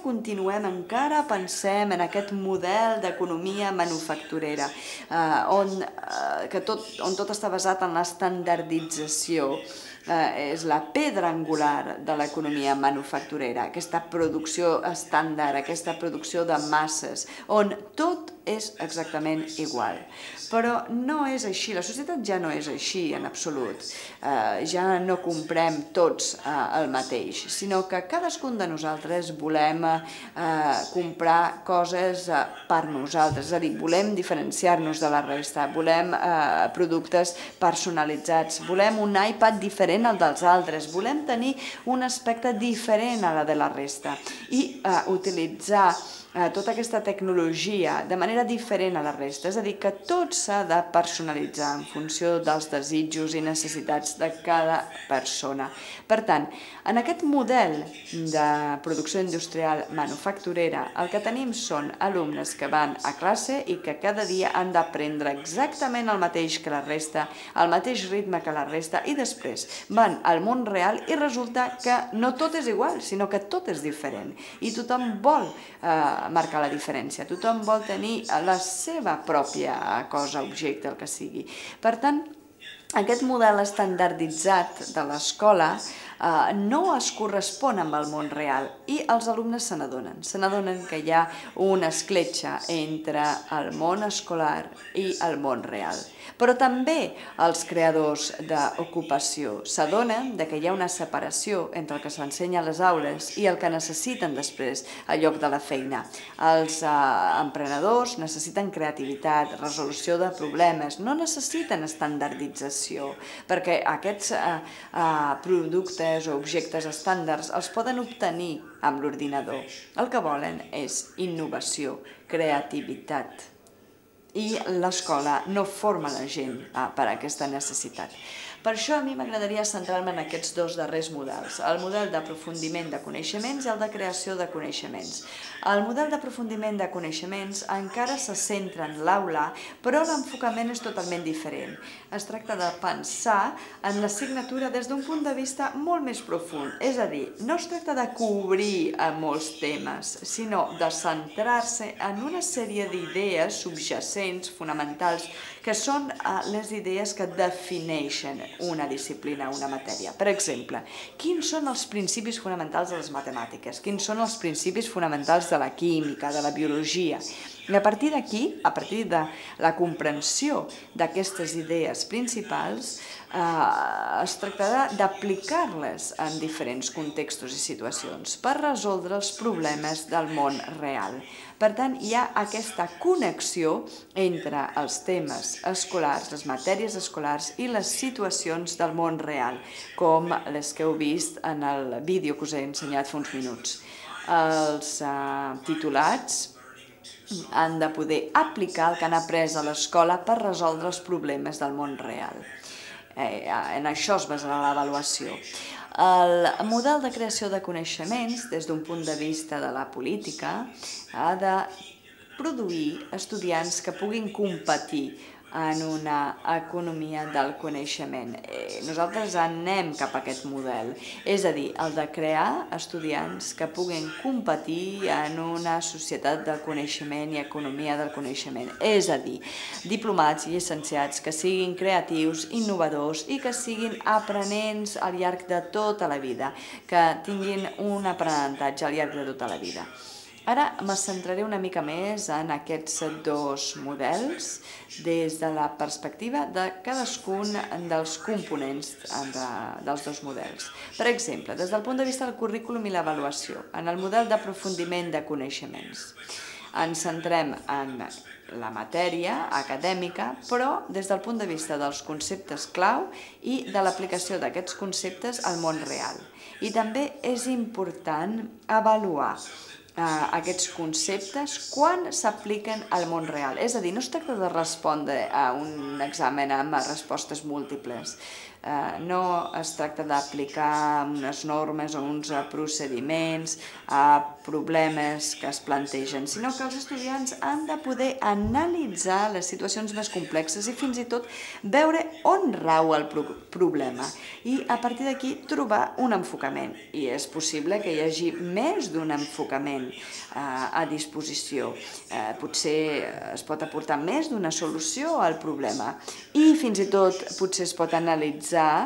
pensem en aquest model d'economia manufacturera, on tot està basat en l'estandardització. És la pedra angular de l'economia manufacturera, aquesta producció estàndard, aquesta producció de masses, on tot és exactament igual. Però no és així, la societat ja no és així en absolut. Ja no comprem tots el mateix, sinó que cadascun de nosaltres volem comprar coses per nosaltres, és a dir, volem diferenciar-nos de la resta, volem productes personalitzats, volem un iPad diferent al dels altres, volem tenir un aspecte diferent a la de la resta i utilitzar tota aquesta tecnologia de manera diferent a la resta, és a dir, que tot s'ha de personalitzar en funció dels desitjos i necessitats de cada persona. Per tant, en aquest model de producció industrial manufacturera, el que tenim són alumnes que van a classe i que cada dia han d'aprendre exactament el mateix que la resta, al mateix ritme que la resta, i després van al món real i resulta que no tot és igual, sinó que tot és diferent. I tothom vol marcar la diferència, tothom vol tenir la seva pròpia cosa, objecte, el que sigui. Per tant, aquest model estandarditzat de l'escola no es correspon amb el món real i els alumnes se n'adonen que hi ha una escletxa entre el món escolar i el món real. Però també els creadors d'ocupació s'adonen que hi ha una separació entre el que s'ensenya a les aules i el que necessiten després al lloc de la feina. Els emprenedors necessiten creativitat, resolució de problemes, no necessiten estandardització, perquè aquests productes o objectes estàndards els poden obtenir amb l'ordinador. El que volen és innovació, creativitat. I l'escola no forma la gent per a aquesta necessitat. Per això a mi m'agradaria centrar-me en aquests dos darrers models, el model d'aprofundiment de coneixements i el de creació de coneixements. El model d'aprofundiment de coneixements encara se centra en l'aula, però l'enfocament és totalment diferent. Es tracta de pensar en l'assignatura des d'un punt de vista molt més profund, és a dir, no es tracta de cobrir molts temes, sinó de centrar-se en una sèrie d'idees subjacents, fonamentals, que són les idees que defineixen una disciplina, una matèria. Per exemple, quins són els principis fonamentals de les matemàtiques? Quins són els principis fonamentals de la química, de la biologia? I a partir d'aquí, a partir de la comprensió d'aquestes idees principals, es tractarà d'aplicar-les en diferents contextos i situacions per resoldre els problemes del món real. Per tant, hi ha aquesta connexió entre els temes escolars, les matèries escolars i les situacions del món real, com les que heu vist en el vídeo que us he ensenyat fa uns minuts. Els titulats han de poder aplicar el que han après a l'escola per resoldre els problemes del món real. En això es basarà l'avaluació. El model de creació de coneixements, des d'un punt de vista de la política, ha de produir estudiants que puguin competir en una economia del coneixement. Nosaltres anem cap a aquest model, és a dir, el de crear estudiants que puguin competir en una societat del coneixement i economia del coneixement, és a dir, diplomats i llicenciats que siguin creatius, innovadors i que siguin aprenents al llarg de tota la vida, que tinguin un aprenentatge al llarg de tota la vida. Ara me centraré una mica més en aquests dos models des de la perspectiva de cadascun dels components dels dos models. Per exemple, des del punt de vista del currículum i l'avaluació, en el model d'aprofundiment de coneixements. Ens centrem en la matèria acadèmica, però des del punt de vista dels conceptes clau i de l'aplicació d'aquests conceptes al món real. I també és important avaluar aquests conceptes quan s'apliquen al món real. És a dir, no es tracta de respondre a un examen amb respostes múltiples. No es tracta d'aplicar unes normes o uns procediments a problemes que es plantegen, sinó que els estudiants han de poder analitzar les situacions més complexes i fins i tot veure on rau el problema i a partir d'aquí trobar un enfocament. I és possible que hi hagi més d'un enfocament a disposició. Potser es pot aportar més d'una solució al problema i fins i tot potser es poden analitzar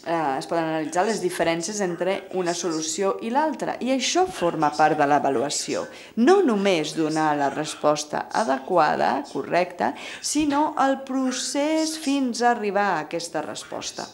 les diferències entre una solució i l'altra i això forma part de l'avaluació. No només donar la resposta adequada, correcta, sinó el procés fins a arribar a aquesta resposta.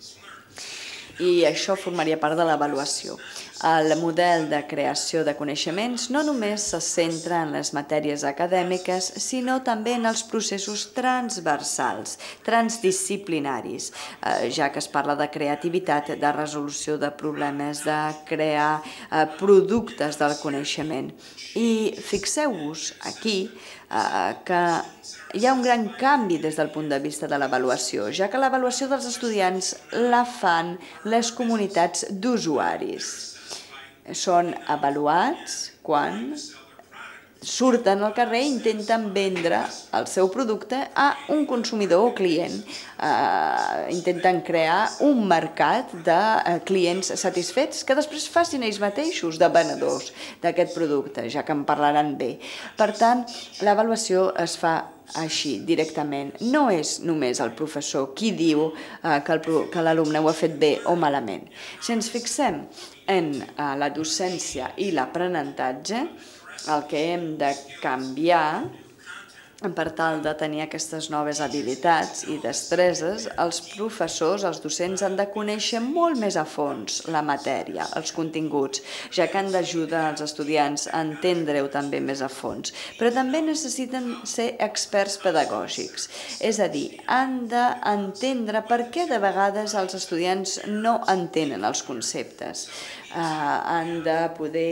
I això formaria part de l'avaluació. El model de creació de coneixements no només se centra en les matèries acadèmiques, sinó també en els processos transversals, transdisciplinaris, ja que es parla de creativitat, de resolució de problemes, de crear productes del coneixement. I fixeu-vos aquí que hi ha un gran canvi des del punt de vista de l'avaluació, ja que l'avaluació dels estudiants la fan les comunitats d'usuaris. Són avaluats quan surten al carrer i intenten vendre el seu producte a un consumidor o client. Intenten crear un mercat de clients satisfets que després facin ells mateixos de venedors d'aquest producte, ja que en parlaran bé. Per tant, l'avaluació es fa així, directament. No és només el professor qui diu que l'alumne ho ha fet bé o malament. Si ens fixem en la docència i l'aprenentatge, el que hem de canviar per tal de tenir aquestes noves habilitats i destreses, els professors, els docents, han de conèixer molt més a fons la matèria, els continguts, ja que han d'ajudar els estudiants a entendre-ho també més a fons. Però també necessiten ser experts pedagògics, és a dir, han d'entendre per què de vegades els estudiants no entenen els conceptes. Han de poder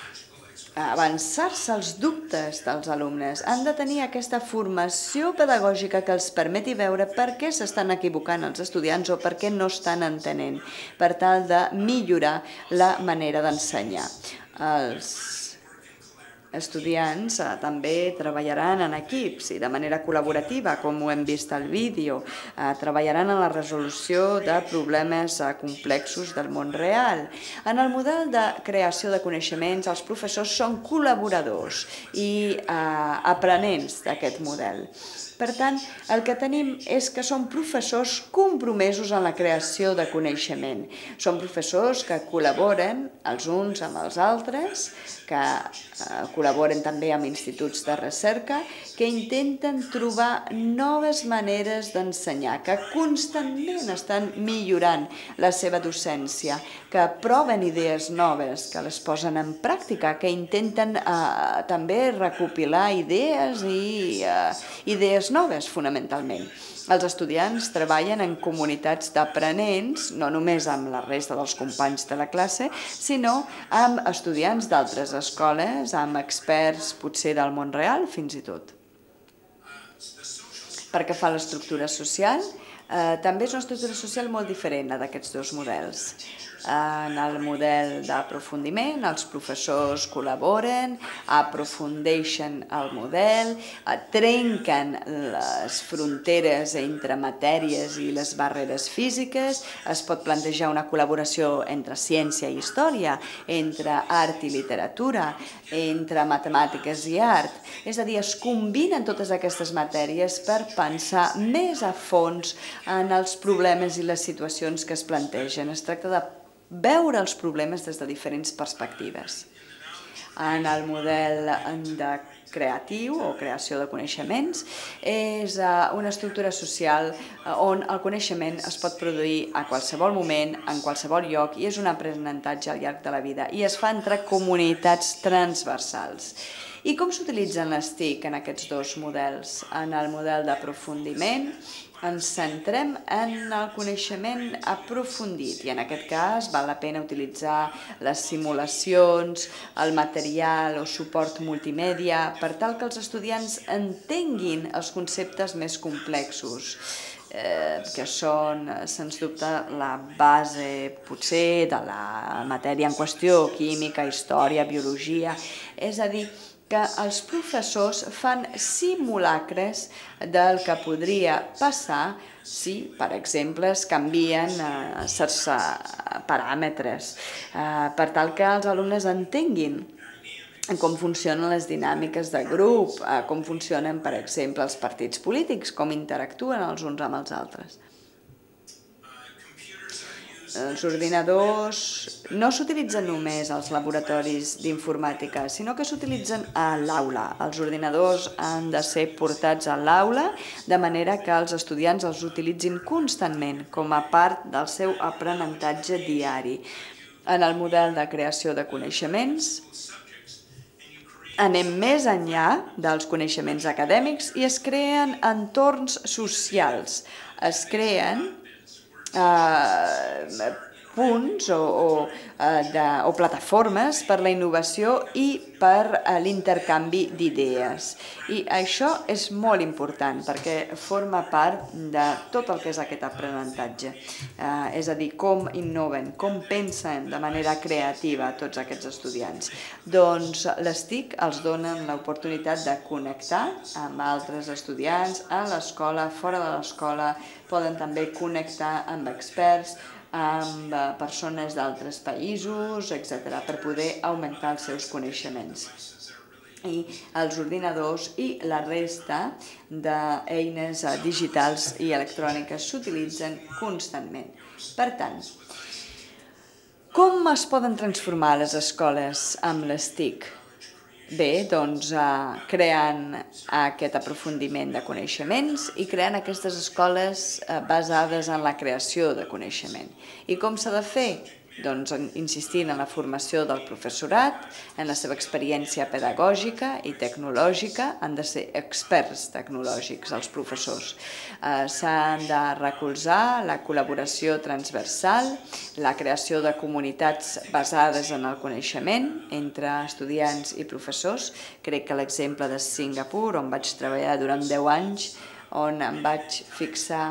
avançar-se els dubtes dels alumnes, han de tenir aquesta formació pedagògica que els permeti veure per què s'estan equivocant els estudiants o per què no estan entenent, per tal de millorar la manera d'ensenyar. Els estudiants també treballaran en equips i de manera col·laborativa, com ho hem vist al vídeo. Treballaran en la resolució de problemes complexos del món real. En el model de creació de coneixements, els professors són col·laboradors i aprenents d'aquest model. Per tant, el que tenim és que són professors compromesos en la creació de coneixement. Són professors que col·laboren els uns amb els altres, que col·laboren també amb instituts de recerca, que intenten trobar noves maneres d'ensenyar, que constantment estan millorant la seva docència, que proven idees noves, que les posen en pràctica, que intenten també recopilar idees i idees noves, fonamentalment. Els estudiants treballen en comunitats d'aprenents, no només amb la resta dels companys de la classe, sinó amb estudiants d'altres escoles, amb experts potser del món real, fins i tot. Pel que fa a l'estructura social, també és una estructura social molt diferent d'aquests dos models. En el model d'aprofundiment, els professors col·laboren, aprofundeixen el model, trenquen les fronteres entre matèries i les barreres físiques, es pot plantejar una col·laboració entre ciència i història, entre art i literatura, entre matemàtiques i art. És a dir, es combinen totes aquestes matèries per pensar més a fons en els problemes i les situacions que es plantegen. Es tracta de veure els problemes des de diferents perspectives. En el model creatiu o creació de coneixements és una estructura social on el coneixement es pot produir a qualsevol moment, en qualsevol lloc, i és un aprenentatge al llarg de la vida, i es fa entre comunitats transversals. I com s'utilitzen les TIC en aquests dos models? En el model d'aprofundiment ens centrem en el coneixement aprofundit i en aquest cas val la pena utilitzar les simulacions, el material o suport multimèdia per tal que els estudiants entenguin els conceptes més complexos, que són, sens dubte, la base potser de la matèria en qüestió, química, història, biologia, és a dir, que els professors fan simulacres del que podria passar si, per exemple, es canvien certs paràmetres, per tal que els alumnes entenguin com funcionen les dinàmiques de grup, com funcionen, per exemple, els partits polítics, com interactuen els uns amb els altres. Els ordinadors no s'utilitzen només als laboratoris d'informàtica, sinó que s'utilitzen a l'aula. Els ordinadors han de ser portats a l'aula de manera que els estudiants els utilitzin constantment com a part del seu aprenentatge diari. En el model de creació de coneixements anem més enllà dels coneixements acadèmics i es creen entorns socials. Es creen punts o plataformes per la innovació i per l'intercanvi d'idees. I això és molt important perquè forma part de tot el que és aquest aprenentatge. És a dir, com innoven, com pensen de manera creativa tots aquests estudiants. Doncs les TIC els donen l'oportunitat de connectar amb altres estudiants a l'escola, fora de l'escola, poden també connectar amb experts, amb persones d'altres països, etc., per poder augmentar els seus coneixements. I els ordinadors i la resta d'eines digitals i electròniques s'utilitzen constantment. Per tant, com es poden transformar les escoles amb les TIC? Bé, doncs creant aquest aprofundiment de coneixements i creant aquestes escoles basades en la creació de coneixement. I com s'ha de fer? Doncs insistint en la formació del professorat, en la seva experiència pedagògica i tecnològica, han de ser experts tecnològics els professors. S'han de recolzar la col·laboració transversal, la creació de comunitats basades en el coneixement entre estudiants i professors. Crec que l'exemple de Singapur, on vaig treballar durant 10 anys, on em vaig fixar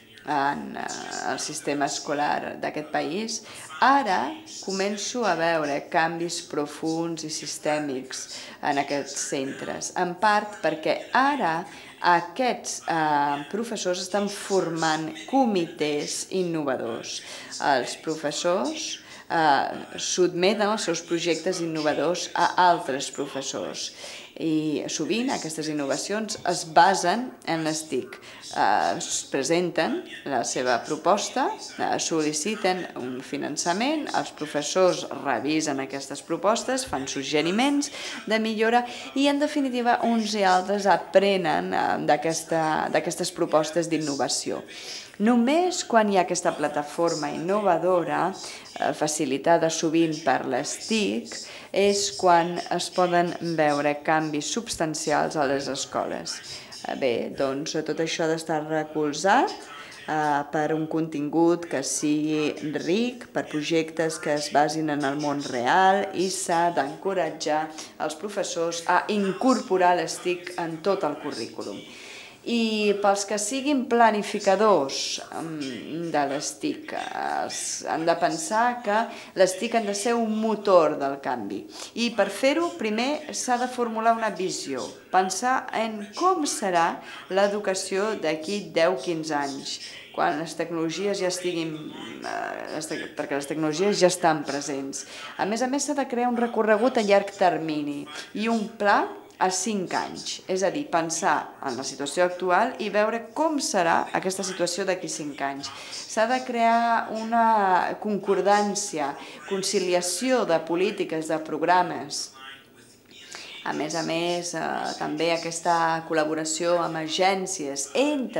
en el sistema escolar d'aquest país, ara començo a veure canvis profunds i sistèmics en aquests centres, en part perquè ara aquests professors estan formant comitès innovadors. Els professors sotmeten els seus projectes innovadors a altres professors i sovint aquestes innovacions es basen en les TIC. Es presenten la seva proposta, sol·liciten un finançament, els professors revisen aquestes propostes, fan suggeriments de millora i en definitiva uns i altres aprenen d'aquestes propostes d'innovació. Només quan hi ha aquesta plataforma innovadora, facilitada sovint per les TIC, és quan es poden veure canvis substancials a les escoles. Bé, doncs tot això ha d'estar recolzat per un contingut que sigui ric, per projectes que es basin en el món real i s'ha d'encoratjar els professors a incorporar les TIC en tot el currículum. I pels que siguin planificadors de les TIC, han de pensar que les TIC han de ser un motor del canvi. I per fer-ho, primer s'ha de formular una visió, pensar en com serà l'educació d'aquí 10-15 anys, quan les tecnologies ja estiguin, perquè les tecnologies ja estan presents. A més, s'ha de crear un recorregut a llarg termini i un pla a 5 anys, és a dir, pensar en la situació actual i veure com serà aquesta situació d'aquí 5 anys. S'ha de crear una concordància, conciliació de polítiques, de programes. A més, també aquesta col·laboració amb agències,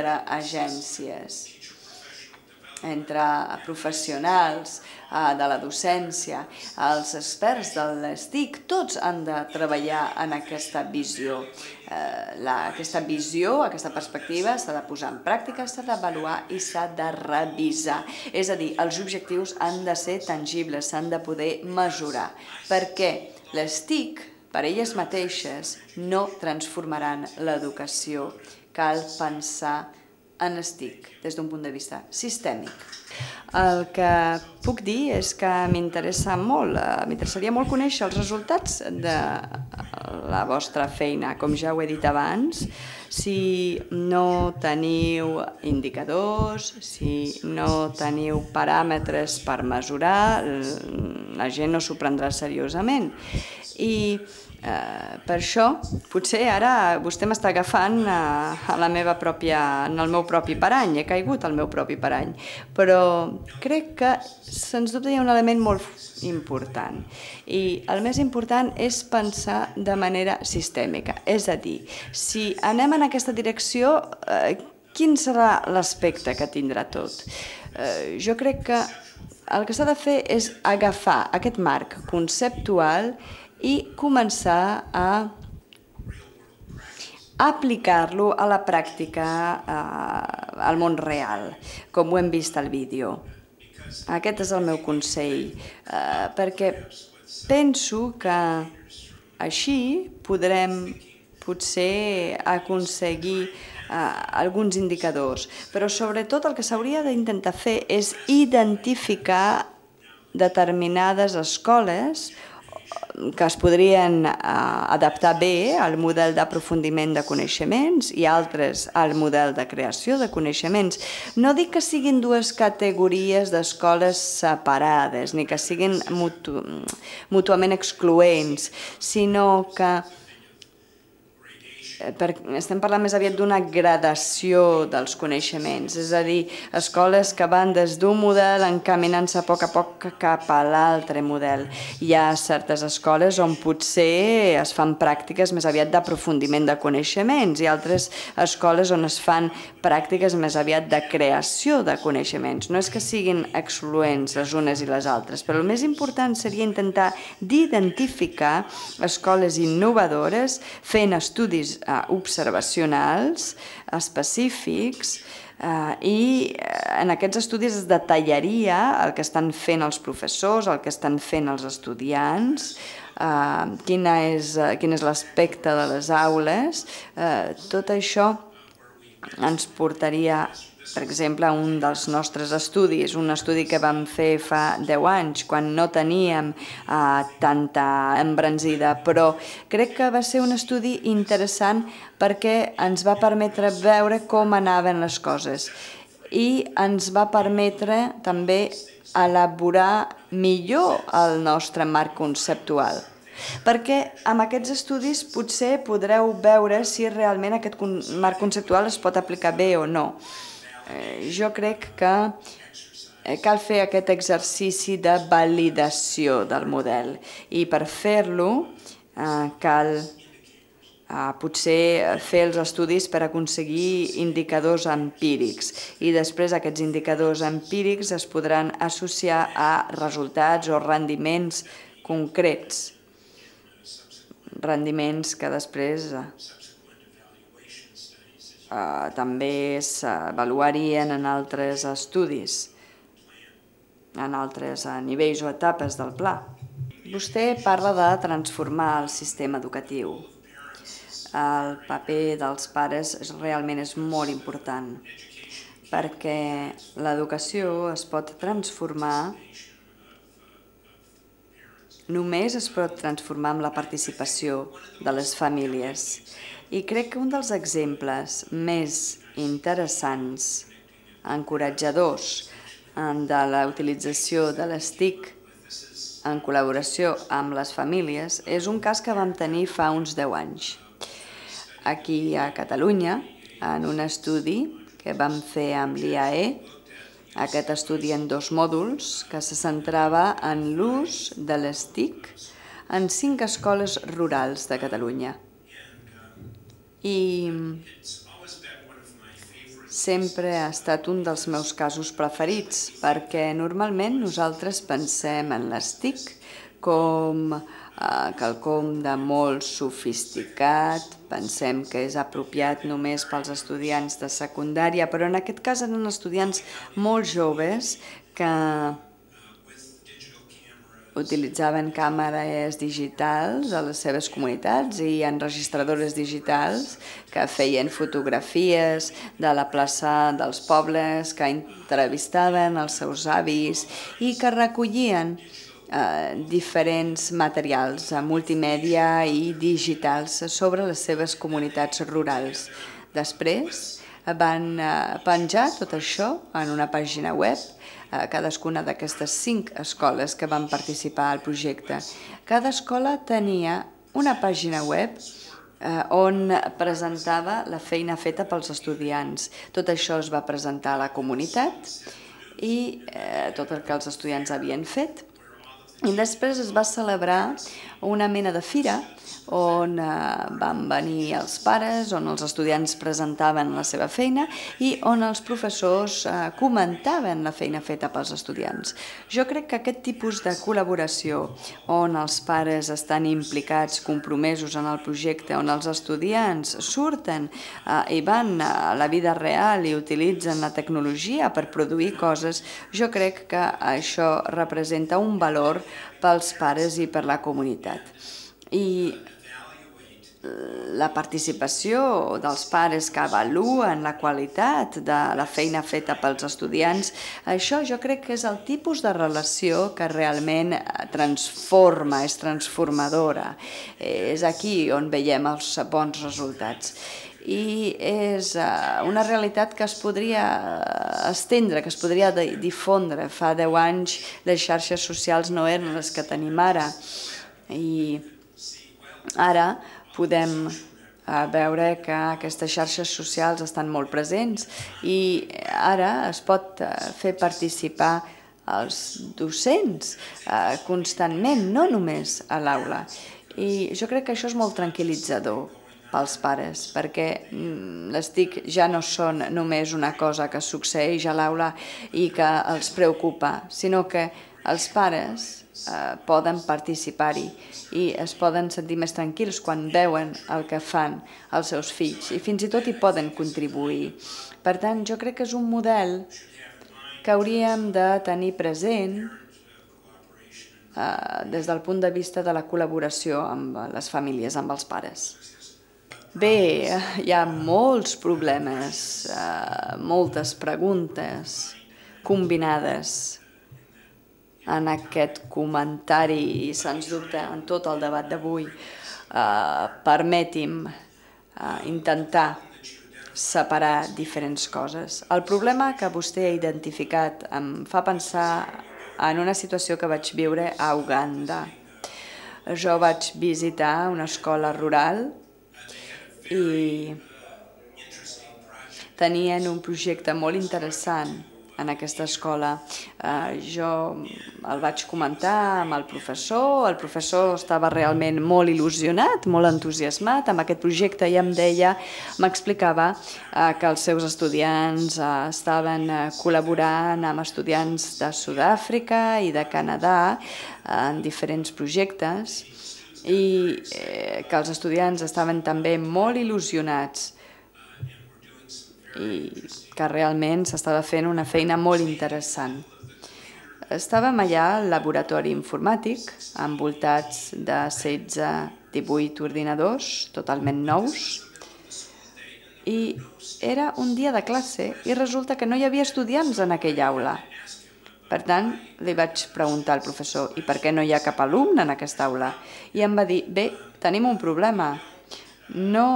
entre professionals de la docència, els experts de les TIC, tots han de treballar en aquesta visió. Aquesta visió, aquesta perspectiva s'ha de posar en pràctica, s'ha d'avaluar i s'ha de revisar. És a dir, els objectius han de ser tangibles, s'han de poder mesurar, perquè les TIC, per elles mateixes, no transformaran l'educació. Cal pensar en les TIC des d'un punt de vista sistèmic. El que puc dir és que m'interessaria molt conèixer els resultats de la vostra feina, com ja ho he dit abans. Si no teniu indicadors, si no teniu paràmetres per mesurar, la gent no s'ho prendrà seriosament. I per això, potser ara vostè m'està agafant en el meu propi parany, he caigut al meu propi parany, però crec que sens dubte hi ha un element molt important i el més important és pensar de manera sistèmica, és a dir, si anem en aquesta direcció, quin serà l'aspecte que tindrà tot? Jo crec que el que s'ha de fer és agafar aquest marc conceptual i començar a aplicar-lo a la pràctica al món real, com ho hem vist al vídeo. Aquest és el meu consell, perquè penso que així podrem potser aconseguir alguns indicadors, però sobretot el que s'hauria d'intentar fer és identificar determinades escoles que es podrien adaptar bé al model d'aprofundiment de coneixements i altres al model de creació de coneixements. No dic que siguin dues categories d'escoles separades ni que siguin mútuament excloents, sinó que estem parlant més aviat d'una gradació dels coneixements, és a dir, escoles que van des d'un model encaminant-se a poc cap a l'altre model. Hi ha certes escoles on potser es fan pràctiques més aviat d'aprofundiment de coneixements i altres escoles on es fan pràctiques més aviat de creació de coneixements. No és que siguin excloents les unes i les altres, però el més important seria intentar d'identificar escoles innovadores fent estudis observacionals específics i en aquests estudis es detallaria el que estan fent els professors, el que estan fent els estudiants, quin és l'aspecte de les aules. Tot això ens portaria, per exemple, a un dels nostres estudis, un estudi que vam fer fa 10 anys, quan no teníem tanta embranzida, però crec que va ser un estudi interessant perquè ens va permetre veure com anaven les coses i ens va permetre també elaborar millor el nostre marc conceptual. Perquè amb aquests estudis potser podreu veure si realment aquest marc conceptual es pot aplicar bé o no. Jo crec que cal fer aquest exercici de validació del model i per fer-lo cal potser fer els estudis per aconseguir indicadors empírics i després aquests indicadors empírics es podran associar a resultats o rendiments concrets, rendiments que després també s'avaluarien en altres estudis, en altres nivells o etapes del pla. Vostè parla de transformar el sistema educatiu. El paper dels pares realment és molt important perquè l'educació es pot transformar, només es pot transformar amb la participació de les famílies. I crec que un dels exemples més interessants, encoratjadors, de la utilització de les TIC en col·laboració amb les famílies és un cas que vam tenir fa uns 10 anys. Aquí a Catalunya, en un estudi que vam fer amb l'IAE, aquest estudi en 2 mòduls que se centrava en l'ús de les TIC en 5 escoles rurals de Catalunya. I sempre ha estat un dels meus casos preferits, perquè normalment nosaltres pensem en les TIC com quelcom de molt sofisticat, pensem que és apropiat només pels estudiants de secundària, però en aquest cas eren estudiants molt joves que utilitzaven càmeres digitals a les seves comunitats i enregistradores digitals que feien fotografies de la plaça dels pobles, que entrevistaven els seus avis i que recollien diferents materials multimèdia i digitals sobre les seves comunitats rurals. Després van penjar tot això en una pàgina web, cadascuna d'aquestes 5 escoles que van participar al projecte. Cada escola tenia una pàgina web on presentava la feina feta pels estudiants. Tot això es va presentar a la comunitat i tot el que els estudiants havien fet. I després es va celebrar una mena de fira on van venir els pares, on els estudiants presentaven la seva feina i on els professors comentaven la feina feta pels estudiants. Jo crec que aquest tipus de col·laboració, on els pares estan implicats, compromesos en el projecte, on els estudiants surten i van a la vida real i utilitzen la tecnologia per produir coses, jo crec que això representa un valor pels pares i per la comunitat. I la participació dels pares que avaluen la qualitat de la feina feta pels estudiants, això jo crec que és el tipus de relació que realment transforma, és transformadora. És aquí on veiem els bons resultats. I és una realitat que es podria estendre, que es podria difondre. Fa 10 anys les xarxes socials no eren les que tenim ara. I ara podem veure que aquestes xarxes socials estan molt presents i ara es pot fer participar els docents constantment, no només a l'aula. I jo crec que això és molt tranquil·litzador pels pares, perquè les TIC ja no són només una cosa que succeeix a l'aula i que els preocupa, sinó que els pares poden participar-hi i es poden sentir més tranquils quan veuen el que fan els seus fills i fins i tot hi poden contribuir. Per tant, jo crec que és un model que hauríem de tenir present des del punt de vista de la col·laboració amb les famílies, amb els pares. Bé, hi ha molts problemes, moltes preguntes combinades en aquest comentari i, sens dubte, en tot el debat d'avui. Permeti'm intentar separar diferents coses. El problema que vostè ha identificat em fa pensar en una situació que vaig viure a Uganda. Jo vaig visitar una escola rural i tenien un projecte molt interessant en aquesta escola. Jo el vaig comentar amb el professor estava realment molt il·lusionat, molt entusiasmat amb aquest projecte i em deia, m'explicava que els seus estudiants estaven col·laborant amb estudiants de Sud-àfrica i de Canadà en diferents projectes i que els estudiants estaven també molt il·lusionats i que realment s'estava fent una feina molt interessant. Estàvem allà al laboratori informàtic, envoltats de 16-18 ordinadors, totalment nous, i era un dia de classe i resulta que no hi havia estudiants en aquella aula. Per tant, li vaig preguntar al professor, i per què no hi ha cap alumne en aquesta aula? I em va dir, bé, tenim un problema. No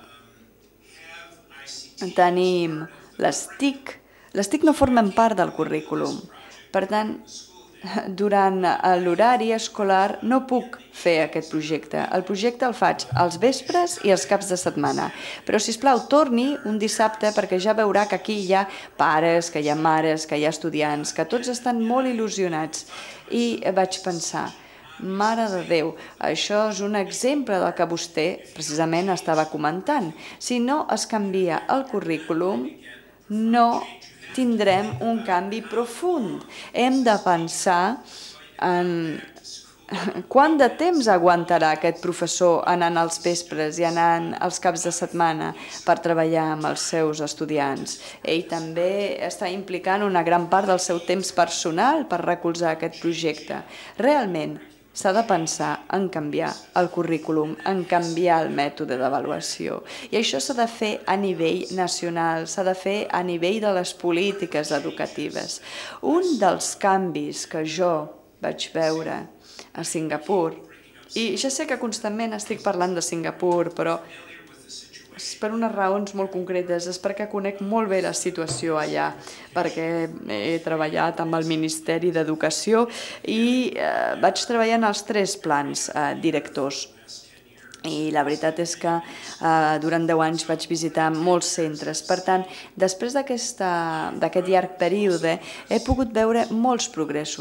tenim les TIC. Les TIC no formen part del currículum. Per tant, durant l'horari escolar no puc fer aquest projecte. El projecte el faig als vespres i als caps de setmana. Però, sisplau, torni un dissabte perquè ja veurà que aquí hi ha pares, que hi ha mares, que hi ha estudiants, que tots estan molt il·lusionats. I vaig pensar, mare de Déu, això és un exemple del que vostè precisament estava comentant. Si no es canvia el currículum, no tindrem un canvi profund. Hem de pensar en quant de temps aguantarà aquest professor anant als vespres i anant als caps de setmana per treballar amb els seus estudiants. Ell també està implicant una gran part del seu temps personal per recolzar aquest projecte. Realment, s'ha de pensar en canviar el currículum, en canviar el mètode d'avaluació. I això s'ha de fer a nivell nacional, s'ha de fer a nivell de les polítiques educatives. Un dels canvis que jo vaig veure a Singapur, i ja sé que constantment estic parlant de Singapur, però per unes raons molt concretes, és perquè conec molt bé la situació allà, perquè he treballat amb el Ministeri d'Educació i vaig treballar en els 3 plans directors. I la veritat és que durant 10 anys vaig visitar molts centres. Per tant, després d'aquest llarg període he pogut veure molts progressos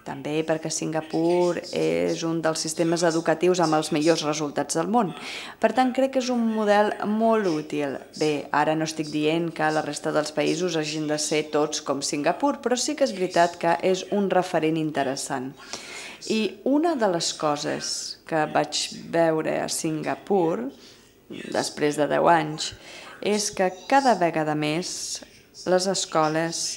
també perquè Singapur és un dels sistemes educatius amb els millors resultats del món. Per tant, crec que és un model molt útil. Bé, ara no estic dient que la resta dels països hagin de ser tots com Singapur, però sí que és veritat que és un referent interessant. I una de les coses que vaig veure a Singapur, després de 10 anys, és que cada vegada més les escoles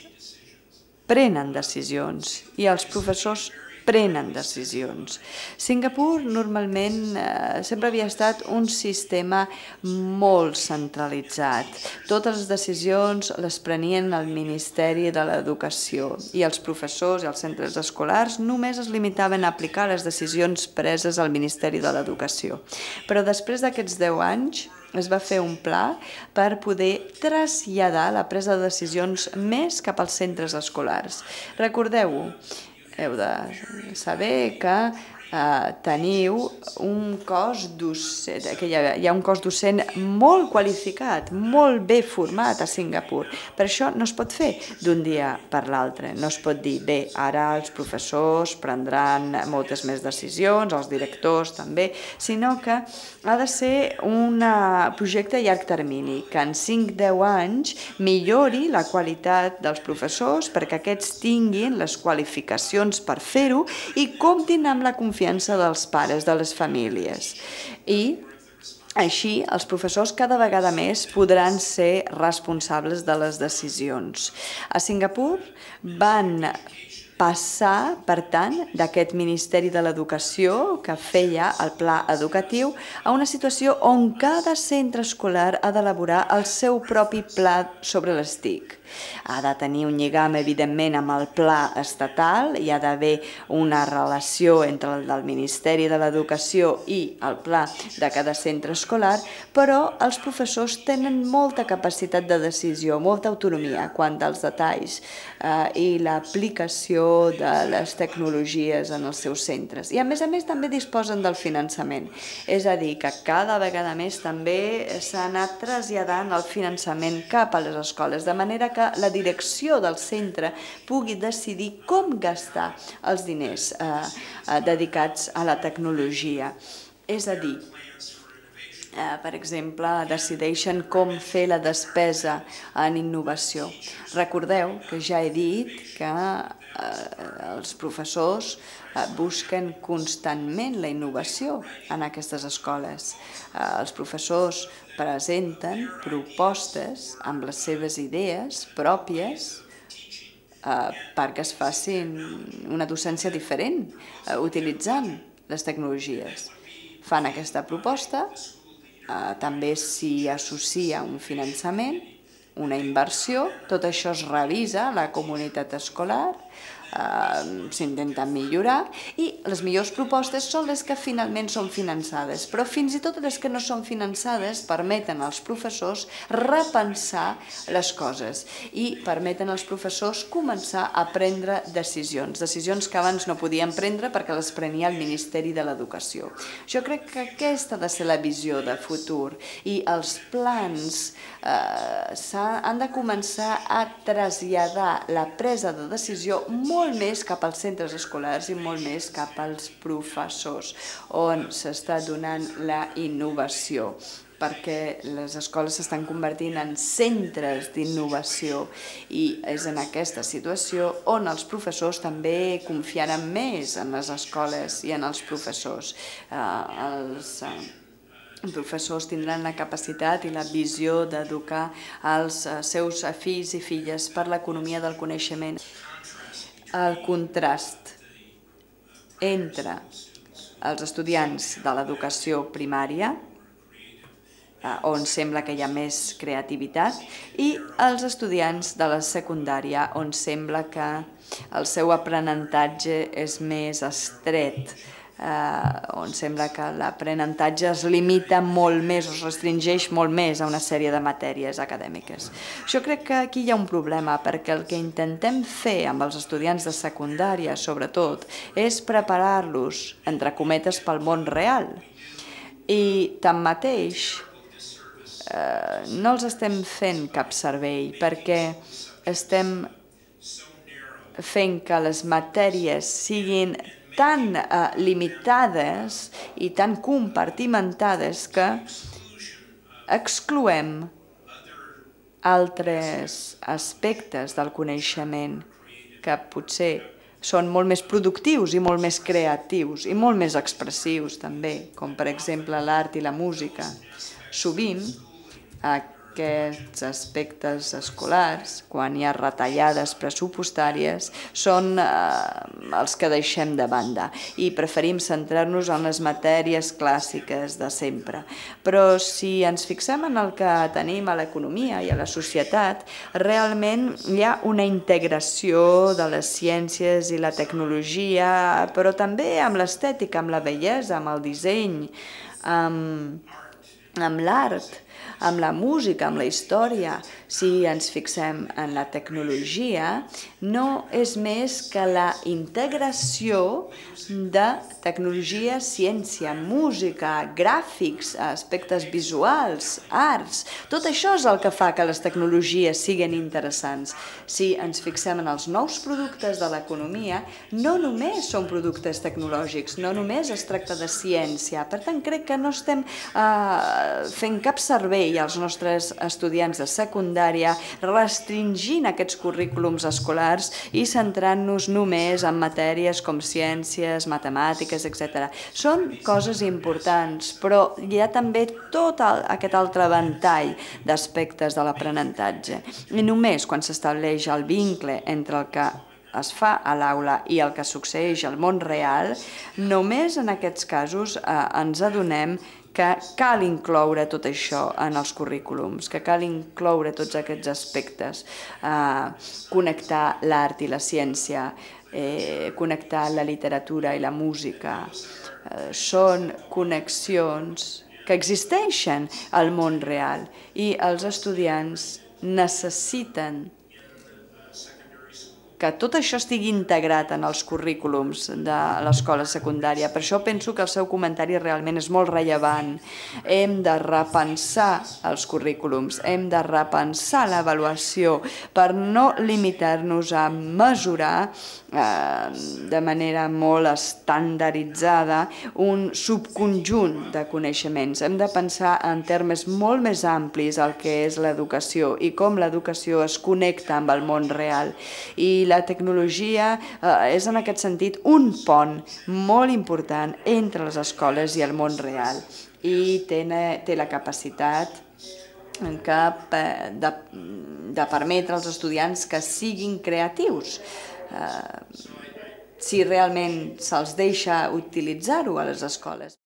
prenen decisions i els professors prenen decisions. Singapur normalment sempre havia estat un sistema molt centralitzat. Totes les decisions les prenien el Ministeri de l'Educació i els professors i els centres escolars només es limitaven a aplicar les decisions preses al Ministeri de l'Educació. Però després d'aquests 10 anys es va fer un pla per poder traslladar la presa de decisions més cap als centres escolars. Recordeu-ho, heu de saber que teniu un cos docent, que hi ha un cos docent molt qualificat, molt bé format a Singapur. Per això no es pot fer d'un dia per l'altre. No es pot dir, bé, ara els professors prendran moltes més decisions, els directors també, sinó que ha de ser un projecte a llarg termini, que en 5-10 anys millori la qualitat dels professors perquè aquests tinguin les qualificacions per fer-ho i comptin amb la confiança dels pares, de les famílies. I així els professors cada vegada més podran ser responsables de les decisions. A Singapur van passar, per tant, d'aquest Ministeri de l'Educació que feia el pla educatiu a una situació on cada centre escolar ha d'elaborar el seu propi pla sobre les TIC. Ha de tenir un lligam, evidentment, amb el pla estatal, hi ha d'haver una relació entre el del Ministeri de l'Educació i el pla de cada centre escolar, però els professors tenen molta capacitat de decisió, molta autonomia quant als detalls i l'aplicació de les tecnologies en els seus centres. I a més també disposen del finançament, és a dir, que cada vegada més també s'ha anat traslladant el finançament cap a les escoles, de manera que la direcció del centre pugui decidir com gastar els diners dedicats a la tecnologia. És a dir, per exemple, decideixen com fer la despesa en innovació. Recordeu que ja he dit que els professors busquen constantment la innovació en aquestes escoles. Els professors presenten propostes amb les seves idees pròpies perquè es facin una docència diferent utilitzant les tecnologies. Fan aquesta proposta, també s'hi associa un finançament, una inversió, tot això es revisa a la comunitat escolar, s'intenta millorar i les millors propostes són les que finalment són finançades, però fins i tot les que no són finançades permeten als professors repensar les coses i permeten als professors començar a prendre decisions que abans no podien prendre perquè les prenia el Ministeri de l'Educació. Jo crec que aquesta ha de ser la visió de futur i els plans han de començar a traslladar la presa de decisió molt més cap als centres escolars i molt més cap als professors, on s'està donant la innovació, perquè les escoles s'estan convertint en centres d'innovació i és en aquesta situació on els professors també confiaran més en les escoles i en els professors. Els professors tindran la capacitat i la visió d'educar els seus fills i filles per l'economia del coneixement. El contrast entre els estudiants de l'educació primària, on sembla que hi ha més creativitat, i els estudiants de la secundària, on sembla que el seu aprenentatge és més estret, on sembla que l'aprenentatge es limita molt més, es restringeix molt més a una sèrie de matèries acadèmiques. Jo crec que aquí hi ha un problema, perquè el que intentem fer amb els estudiants de secundària, sobretot, és preparar-los, entre cometes, pel món real. I tanmateix, no els estem fent cap servei, perquè estem fent que les matèries siguin tan limitades i tan compartimentades que excloem altres aspectes del coneixement que potser són molt més productius i molt més creatius i molt més expressius també, com per exemple l'art i la música. Sovint aquests aspectes escolars, quan hi ha retallades pressupostàries, són els que deixem de banda i preferim centrar-nos en les matèries clàssiques de sempre. Però si ens fixem en el que tenim a l'economia i a la societat, realment hi ha una integració de les ciències i la tecnologia, però també amb l'estètica, amb la bellesa, amb el disseny, amb l'art, amb la música, amb la història. Si ens fixem en la tecnologia, no és més que la integració de tecnologia, ciència, música, gràfics, aspectes visuals, arts. Tot això és el que fa que les tecnologies siguin interessants. Si ens fixem en els nous productes de l'economia, no només són productes tecnològics, no només es tracta de ciència. Per tant, crec que no estem fent cap servei als nostres estudiants de secundària restringint aquests currículums escolars i centrant-nos només en matèries com ciències, matemàtiques, etc. Són coses importants, però hi ha també tot aquest altre ventall d'aspectes de l'aprenentatge. I només quan s'estableix el vincle entre el que es fa a l'aula i el que succeeix al món real, només en aquests casos ens adonem que cal incloure tot això en els currículums, que cal incloure tots aquests aspectes, connectar l'art i la ciència, connectar la literatura i la música. Són connexions que existeixen al món real i els estudiants necessiten que tot això estigui integrat en els currículums de l'escola secundària. Per això penso que el seu comentari realment és molt rellevant. Hem de repensar els currículums, hem de repensar l'avaluació per no limitar-nos a mesurar de manera molt estandarditzada un subconjunt de coneixements. Hem de pensar en termes molt més amplis el que és l'educació i com l'educació es connecta amb el món real. I la tecnologia és en aquest sentit un pont molt important entre les escoles i el món real i té la capacitat de permetre als estudiants que siguin creatius si realment se'ls deixa utilitzar-ho a les escoles.